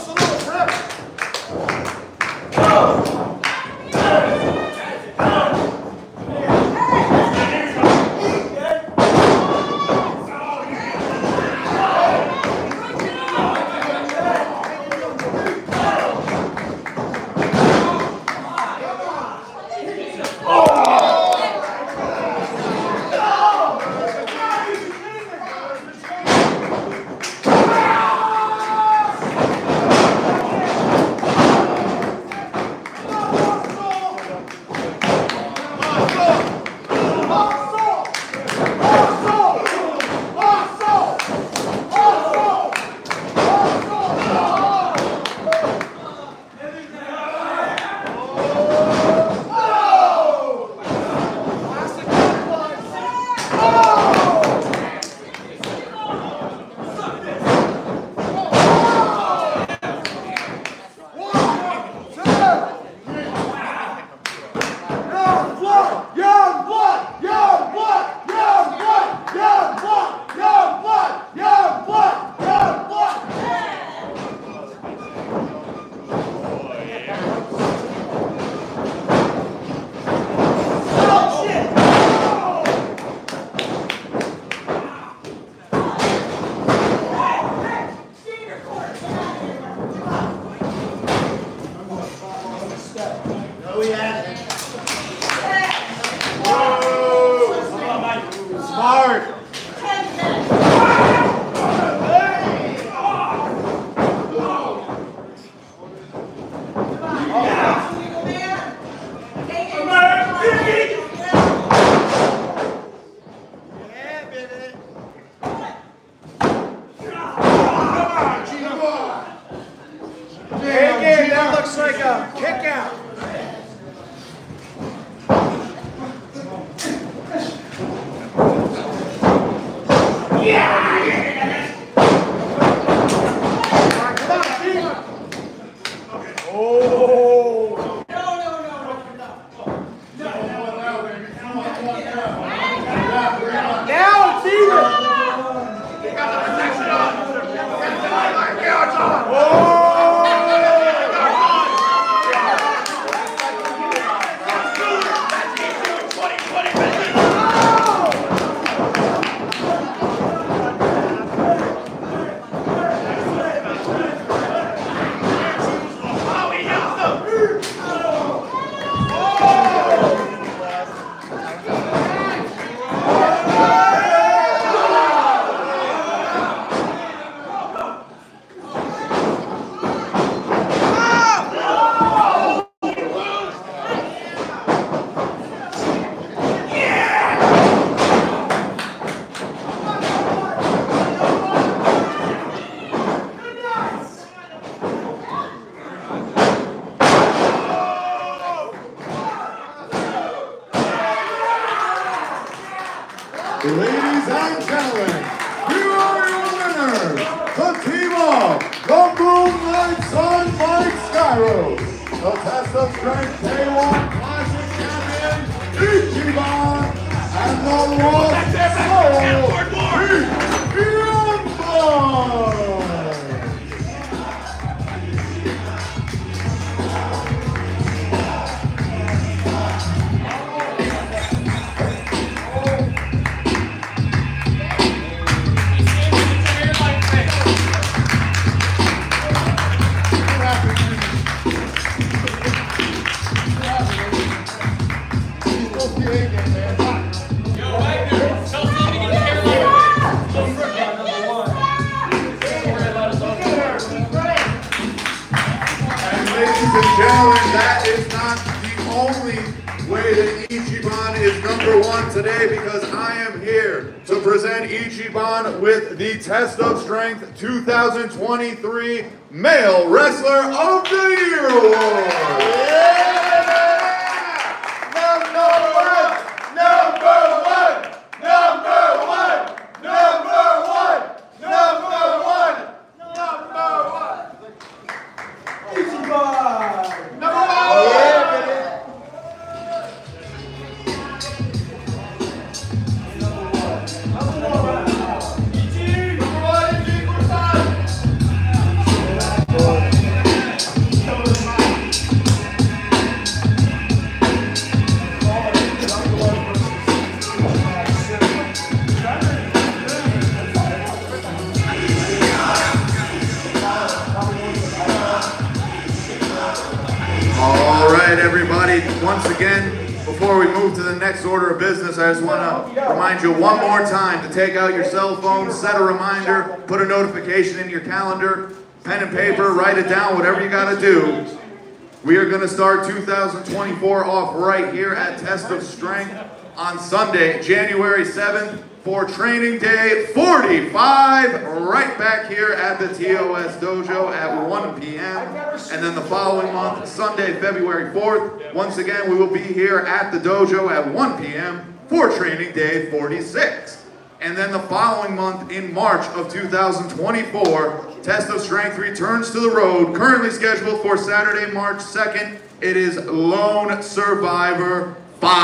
Go! off the Moonlight Sunlight Skyroad, the Test of Strength K1 Classic Champion, Ichiban, and the Lost Soul, Ichiban. Ladies and gentlemen, that is not the only way that Ichiban is #1 today, because I am here to present Ichiban with the Test of Strength 2023 Male Wrestler of the Year Award. All right, everybody, once again, before we move to the next order of business, I just want to remind you one more time to take out your cell phone, set a reminder, put a notification in your calendar, pen and paper, write it down, whatever you got to do. We are going to start 2024 off right here at Test of Strength on Sunday, January 7th for Training Day 45, right back here at the TOS Dojo at 1 p.m. And then the following month, Sunday, February 4th, once again, we will be here at the dojo at 1 p.m. for Training Day 46. And then the following month, in March of 2024, Test of Strength returns to the road, currently scheduled for Saturday, March 2nd. It is Lone Survivor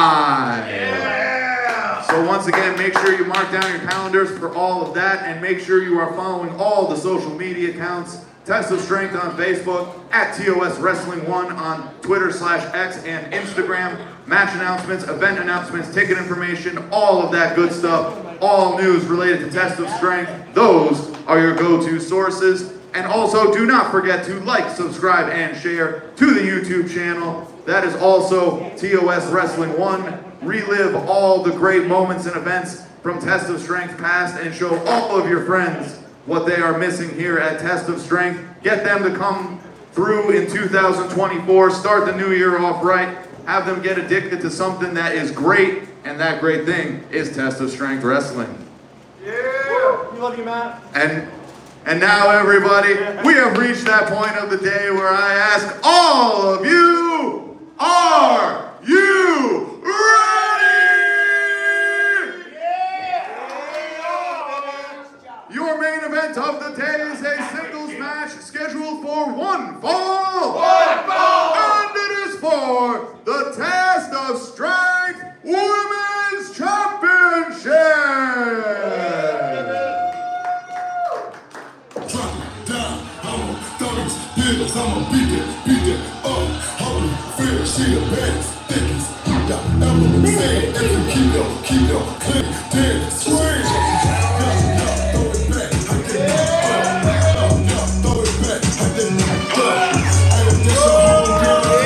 5. Yeah. So once again, make sure you mark down your calendars for all of that, and make sure you are following all the social media accounts. Test of Strength on Facebook, at TOS Wrestling 1 on Twitter/X and Instagram. Match announcements, event announcements, ticket information, all of that good stuff. All news related to Test of Strength. Those are your go-to sources. And also, do not forget to like, subscribe, and share to the YouTube channel. That is also TOS Wrestling 1. Relive all the great moments and events from Test of Strength past and show all of your friends what they are missing here at Test of Strength. Get them to come through in 2024. Start the new year off right. Have them get addicted to something that is great, and that great thing is Test of Strength Wrestling. Yeah! We love you, Matt. And now, everybody, we have reached that point of the day where I ask all of you, are you ready? Yeah! Your main event of the day is a singles match scheduled for one fall. And it is for the Test of Strength Women's Championship. I'ma beat it up, holy fear, she the baddest, thickest, y'all ever said. If you keep your clean, then swing. Throw it back, I get it. Throw it back, I get it. I am this your homegirl.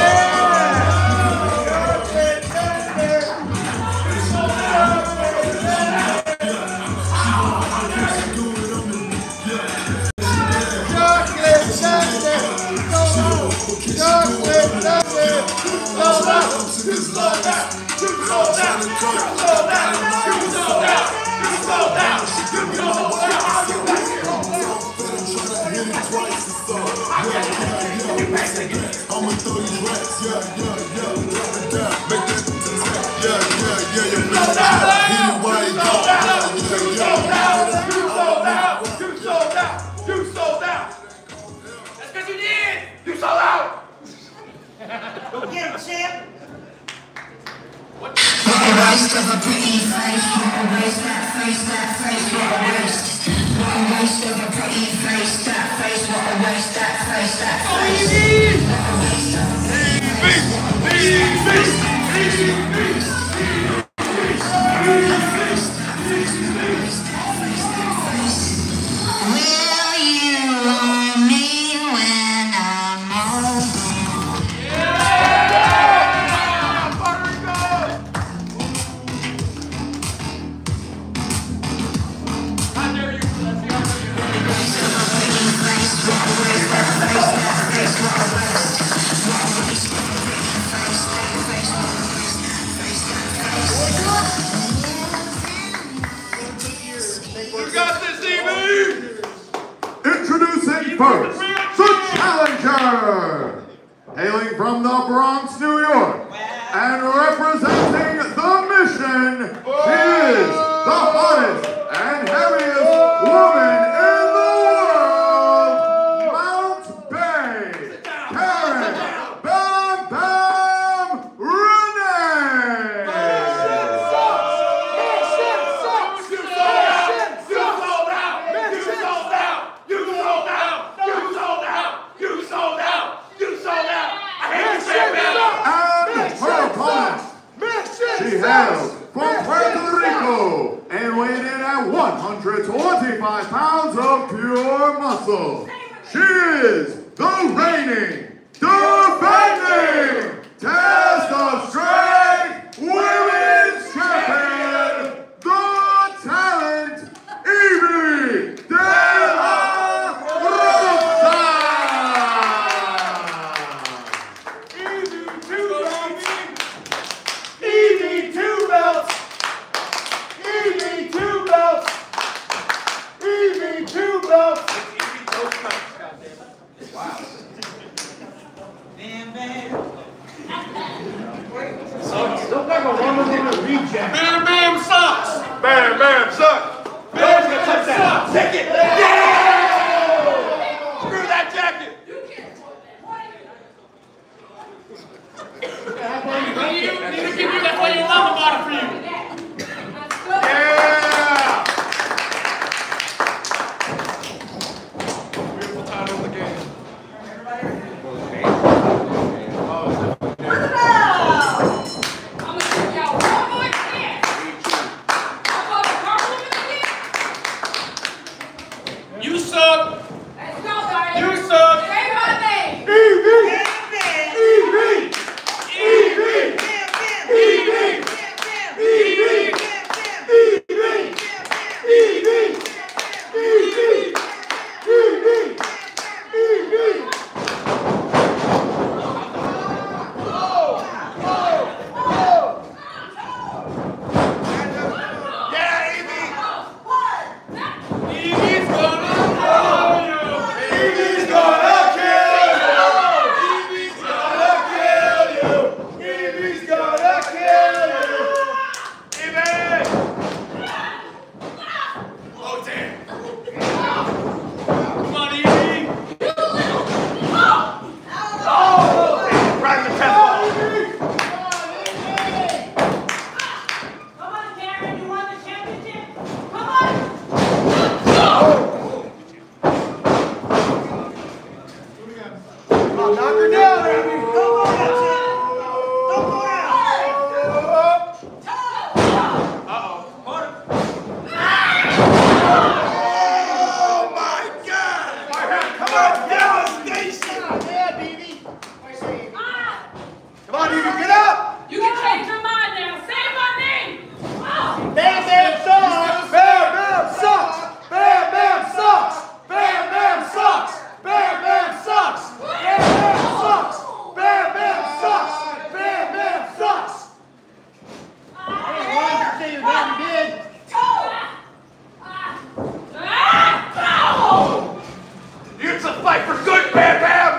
I'ma throw these racks, yeah, make this you sold out. of a pretty face, what a waste, that face, what a waste. What a waste of a pretty face, that face, what a waste, that face, that face. What a waste of a pretty face. Will you want me when I'm old? You got this, Evie! Introducing first, the challenger! Hailing from the Bronx, New York, and representing the Mission, she is the hottest and heaviest woman in the world, Mount Bay, Karen Bam Bam Renee! She hails from Puerto Rico and weighed in at 125 pounds of pure muscle. She is the reigning, defending Test of Strength Women's Champion, the talent, Evie De La Rosa! Evie, two belts! Evie, two belts! Evie, two belts! Wow. Bam, bam. Look like a one-minute reject. Bam Bam sucks! Bam Bam sucks! Bam Bam sucks! Take it! Yeah! Screw that jacket! You can do that when your mama bought it for you. Yeah! Beautiful title of the game. You suck! Let's go, guys. You suck! Say my name. Evie! Evie! Evie! Evie! Evie! Evie! Evie! Evie! Evie! Evie! Yeah, Evie! Evie's gonna kill you! Evie's gonna kill you! Evie's gonna kill you! Evie's gonna kill you! Evie! Oh, damn. Come on, Evie! Right in the temple. Come on, Karen. You won the championship. Come on. Knock her down, Evie! Don't go down! Don't go Oh, my God! Come on, devastation! Come on, Evie, get up! You can change your mind now. Say my name. Oh. Bam Bam sucks! Bam Bam sucks! Bam Bam sucks! Bam Bam sucks! Bam Bam sucks! Bam Bam sucks! Bam Bam sucks! Bam Bam sucks! It's a fight for good, Bam Bam!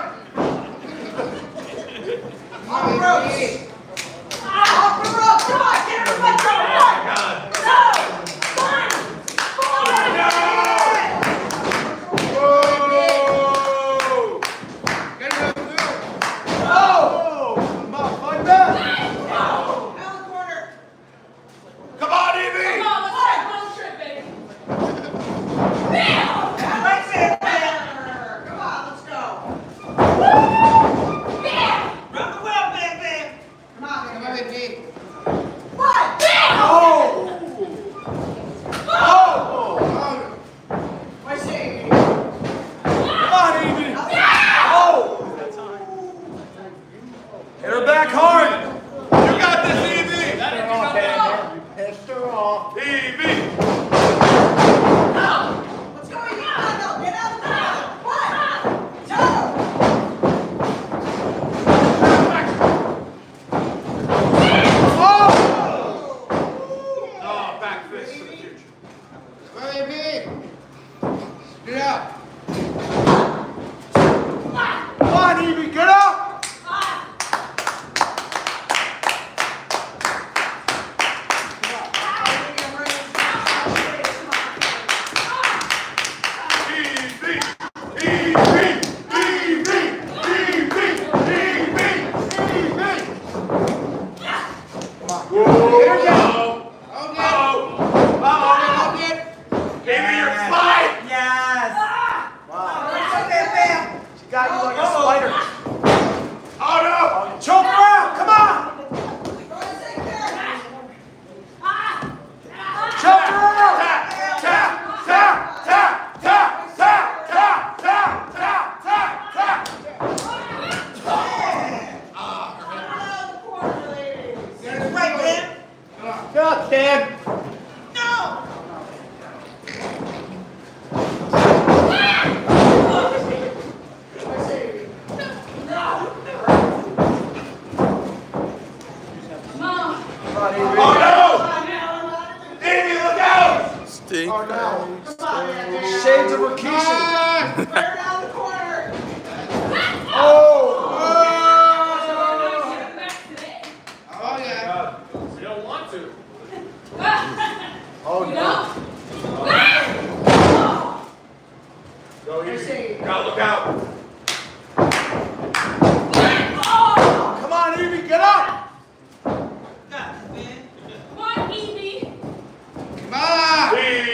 down the corner. Oh yeah. We don't want to. Oh no. Go easy. Gotta look out. Come on, Evie, get up. Come on, Evie. Come on.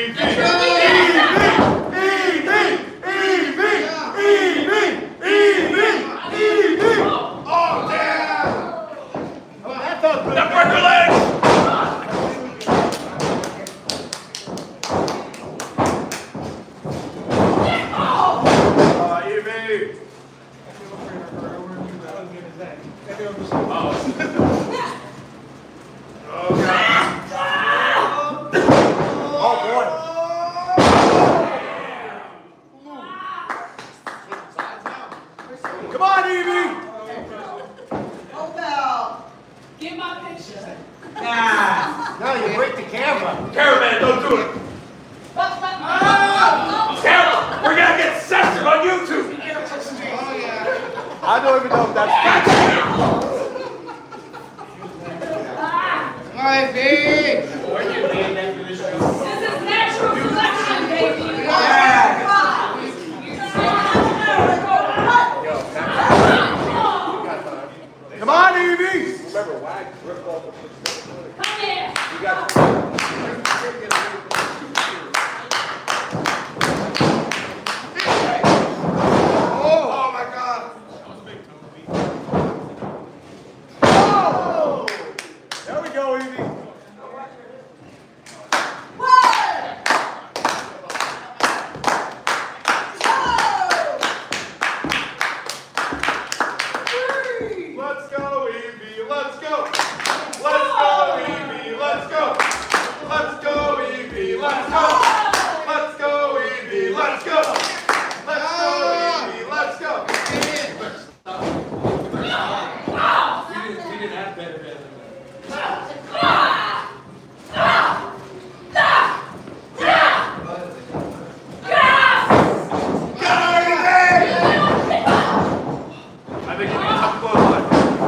Oh, damn. Oh, that felt good. Now break her legs. Evie. Oh, God. Oh, boy. Come on, Evie. Oh, Belle. Get my picture. No, you break the camera. Cameraman, don't do it. Camera, we're gonna get censored on YouTube. I don't even know if that's All right, big. This is natural selection, baby. Come on, Evie. Come here. Oh my God. Oh! There we go, Evie. Let's go, Evie. Let's go. Let's go, Evie. Let's go. Let's go, Evie. Let's go. Let's go, Evie. Let's go. Let's go, Evie. Let's go. We didn't have better than I think you need some clothesline.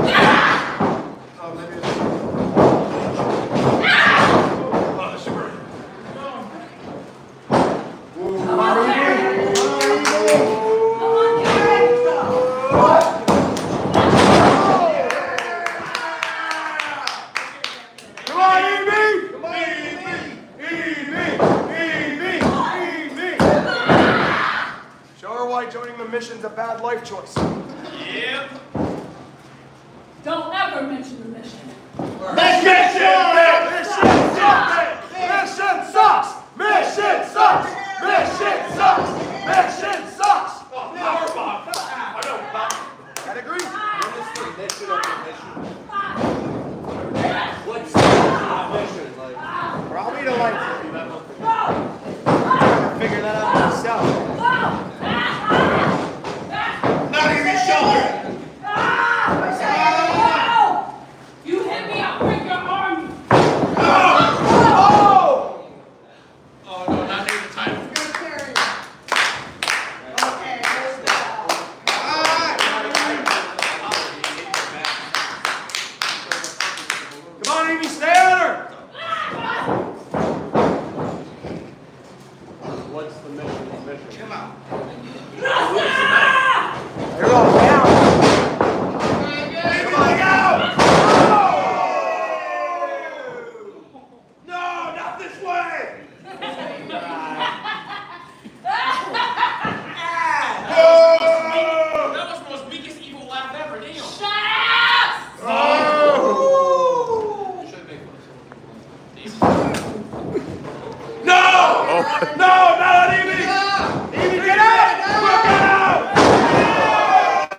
Oh, super. Come on, Evie. Come on, Evie. Come on, Evie. Show her why joining the mission's a bad life choice. Yep. Don't ever mention the mission. Mission sucks! Mission sucks! Mission sucks! Mission sucks! Oh, powerbomb. I know, Bob. That agree? what's the mission? Like, Probably the life. Trying to figure that out myself. Not even shoulder. You hit me, I'll break your arm. Oh! Oh, no, not even the title. Come on, Evie, stay on her! what's the mission? Come on. You're going down. Come on, go! No, not this way! That was the most weakest evil laugh ever, damn. Shut up! No! No, not on Evie! Evie, get out! Look out!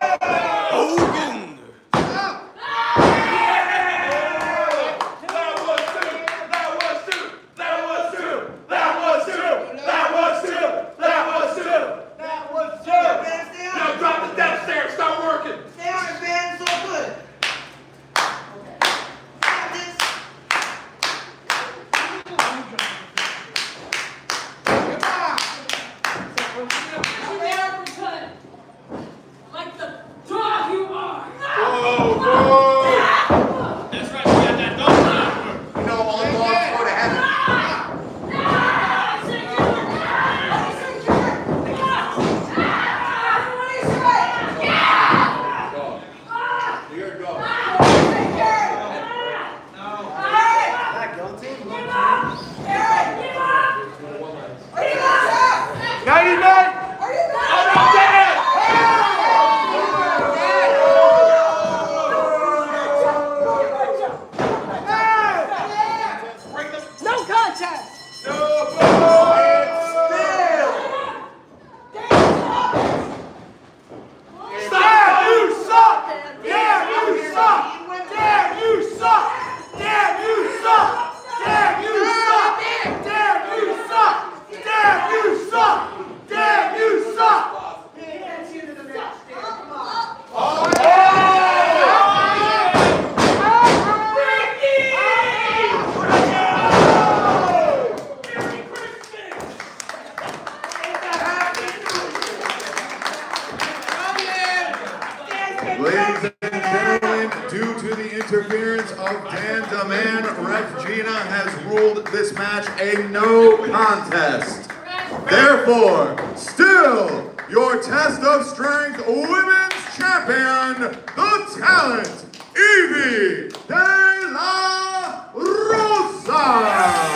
Ladies and gentlemen, due to the interference of Dan DeMann, Ref Gina has ruled this match a no contest. Therefore, still your test of strength women's champion, the talent, Evie De La Rosa.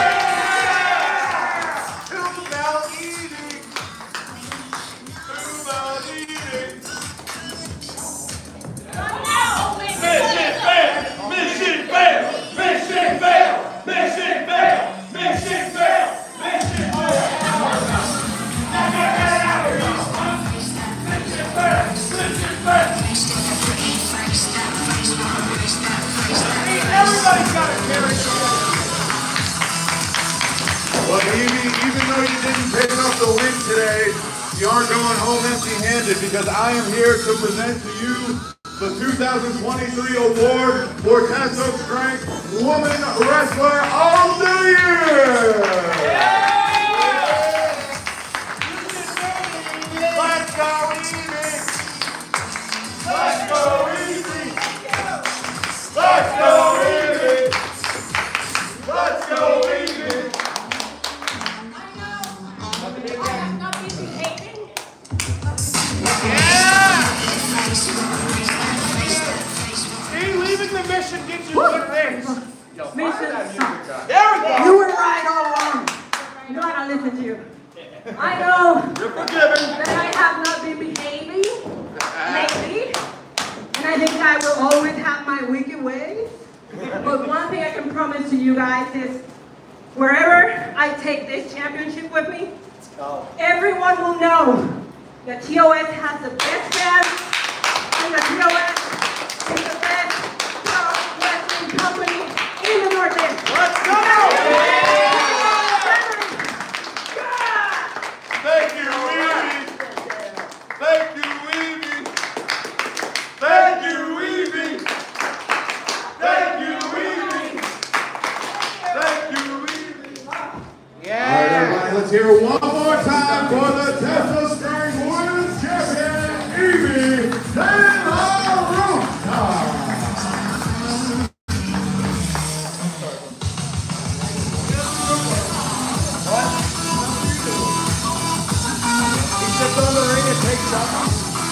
Well, Evie, even though you didn't pick up the win today, you aren't going home empty-handed because I am here to present to you the 2023 award for Test of Strength Woman Wrestler of the Year! Let's go, Evie! Let's go, Evie! Let's go, Evie! Let's go, Evie! See, leaving the mission gets you good things. Mission sucks. There we go. You were right all along. You know I don't listen to you. I know that I have not been behaving lately, and I think I will always have my wicked ways. But one thing I can promise to you guys is, wherever I take this championship with me, everyone will know that TOS has the best fans, and that TOS is the best pro wrestling company in the Northeast. Let's go! Thank you, Evie! Thank you, Evie! Thank you, Evie! Thank you, Evie! Thank you, Evie! All right, everybody, let's hear it one more time for the Test of Strength Women's Champion, Evie De La Rosa. He sits on the ring and takes shots.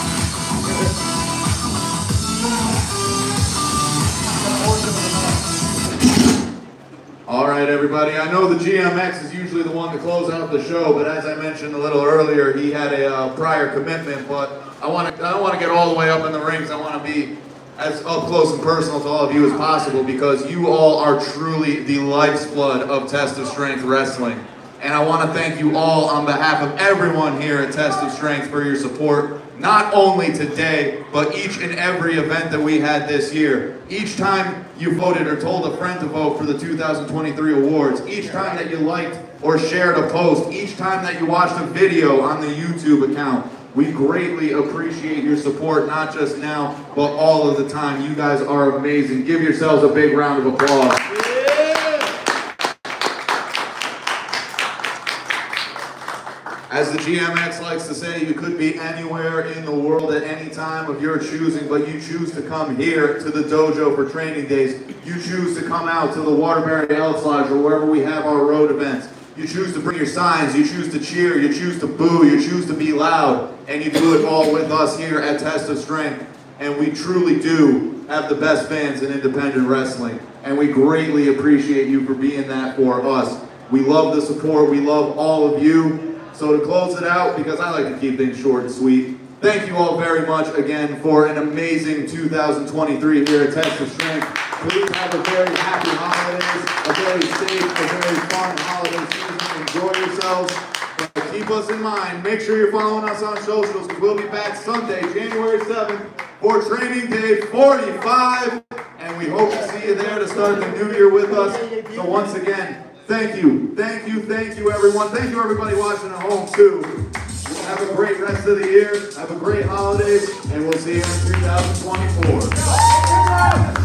All right, everybody. I know the GMX is usually the one to close out the show, but as I mentioned a little earlier, he had a prior commitment. But I don't want to get all the way up in the rings. I want to be as up close and personal to all of you as possible because you all are truly the lifeblood of Test of Strength Wrestling. And I want to thank you all on behalf of everyone here at Test of Strength for your support, not only today, but each and every event that we had this year. Each time you voted or told a friend to vote for the 2023 awards, each time that you liked or shared a post, each time that you watched a video on the YouTube account, we greatly appreciate your support, not just now, but all of the time. You guys are amazing. Give yourselves a big round of applause. As the GMX likes to say, you could be anywhere in the world at any time of your choosing, but you choose to come here to the dojo for training days. You choose to come out to the Waterbury Elks Lodge or wherever we have our road events. You choose to bring your signs, you choose to cheer, you choose to boo, you choose to be loud, and you do it all with us here at Test of Strength. And we truly do have the best fans in independent wrestling, and we greatly appreciate you for being that for us. We love the support, we love all of you. So to close it out, because I like to keep things short and sweet, thank you all very much again for an amazing 2023 here at Test of Strength. Please have a very happy holidays, a very safe, a very fun holiday season. Enjoy yourselves. But keep us in mind. Make sure you're following us on socials because we'll be back Sunday, January 7th for Training Day 45. And we hope to see you there to start the new year with us. So once again, thank you, everyone. Thank you, everybody watching at home, too. Have a great rest of the year. Have a great holidays, and we'll see you in 2024.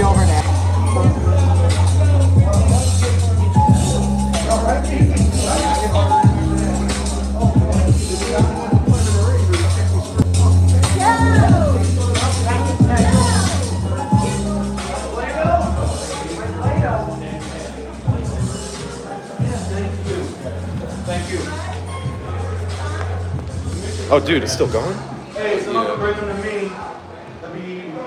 be over now. Thank you. Oh, dude, it's still going? Hey, someone bring them to me.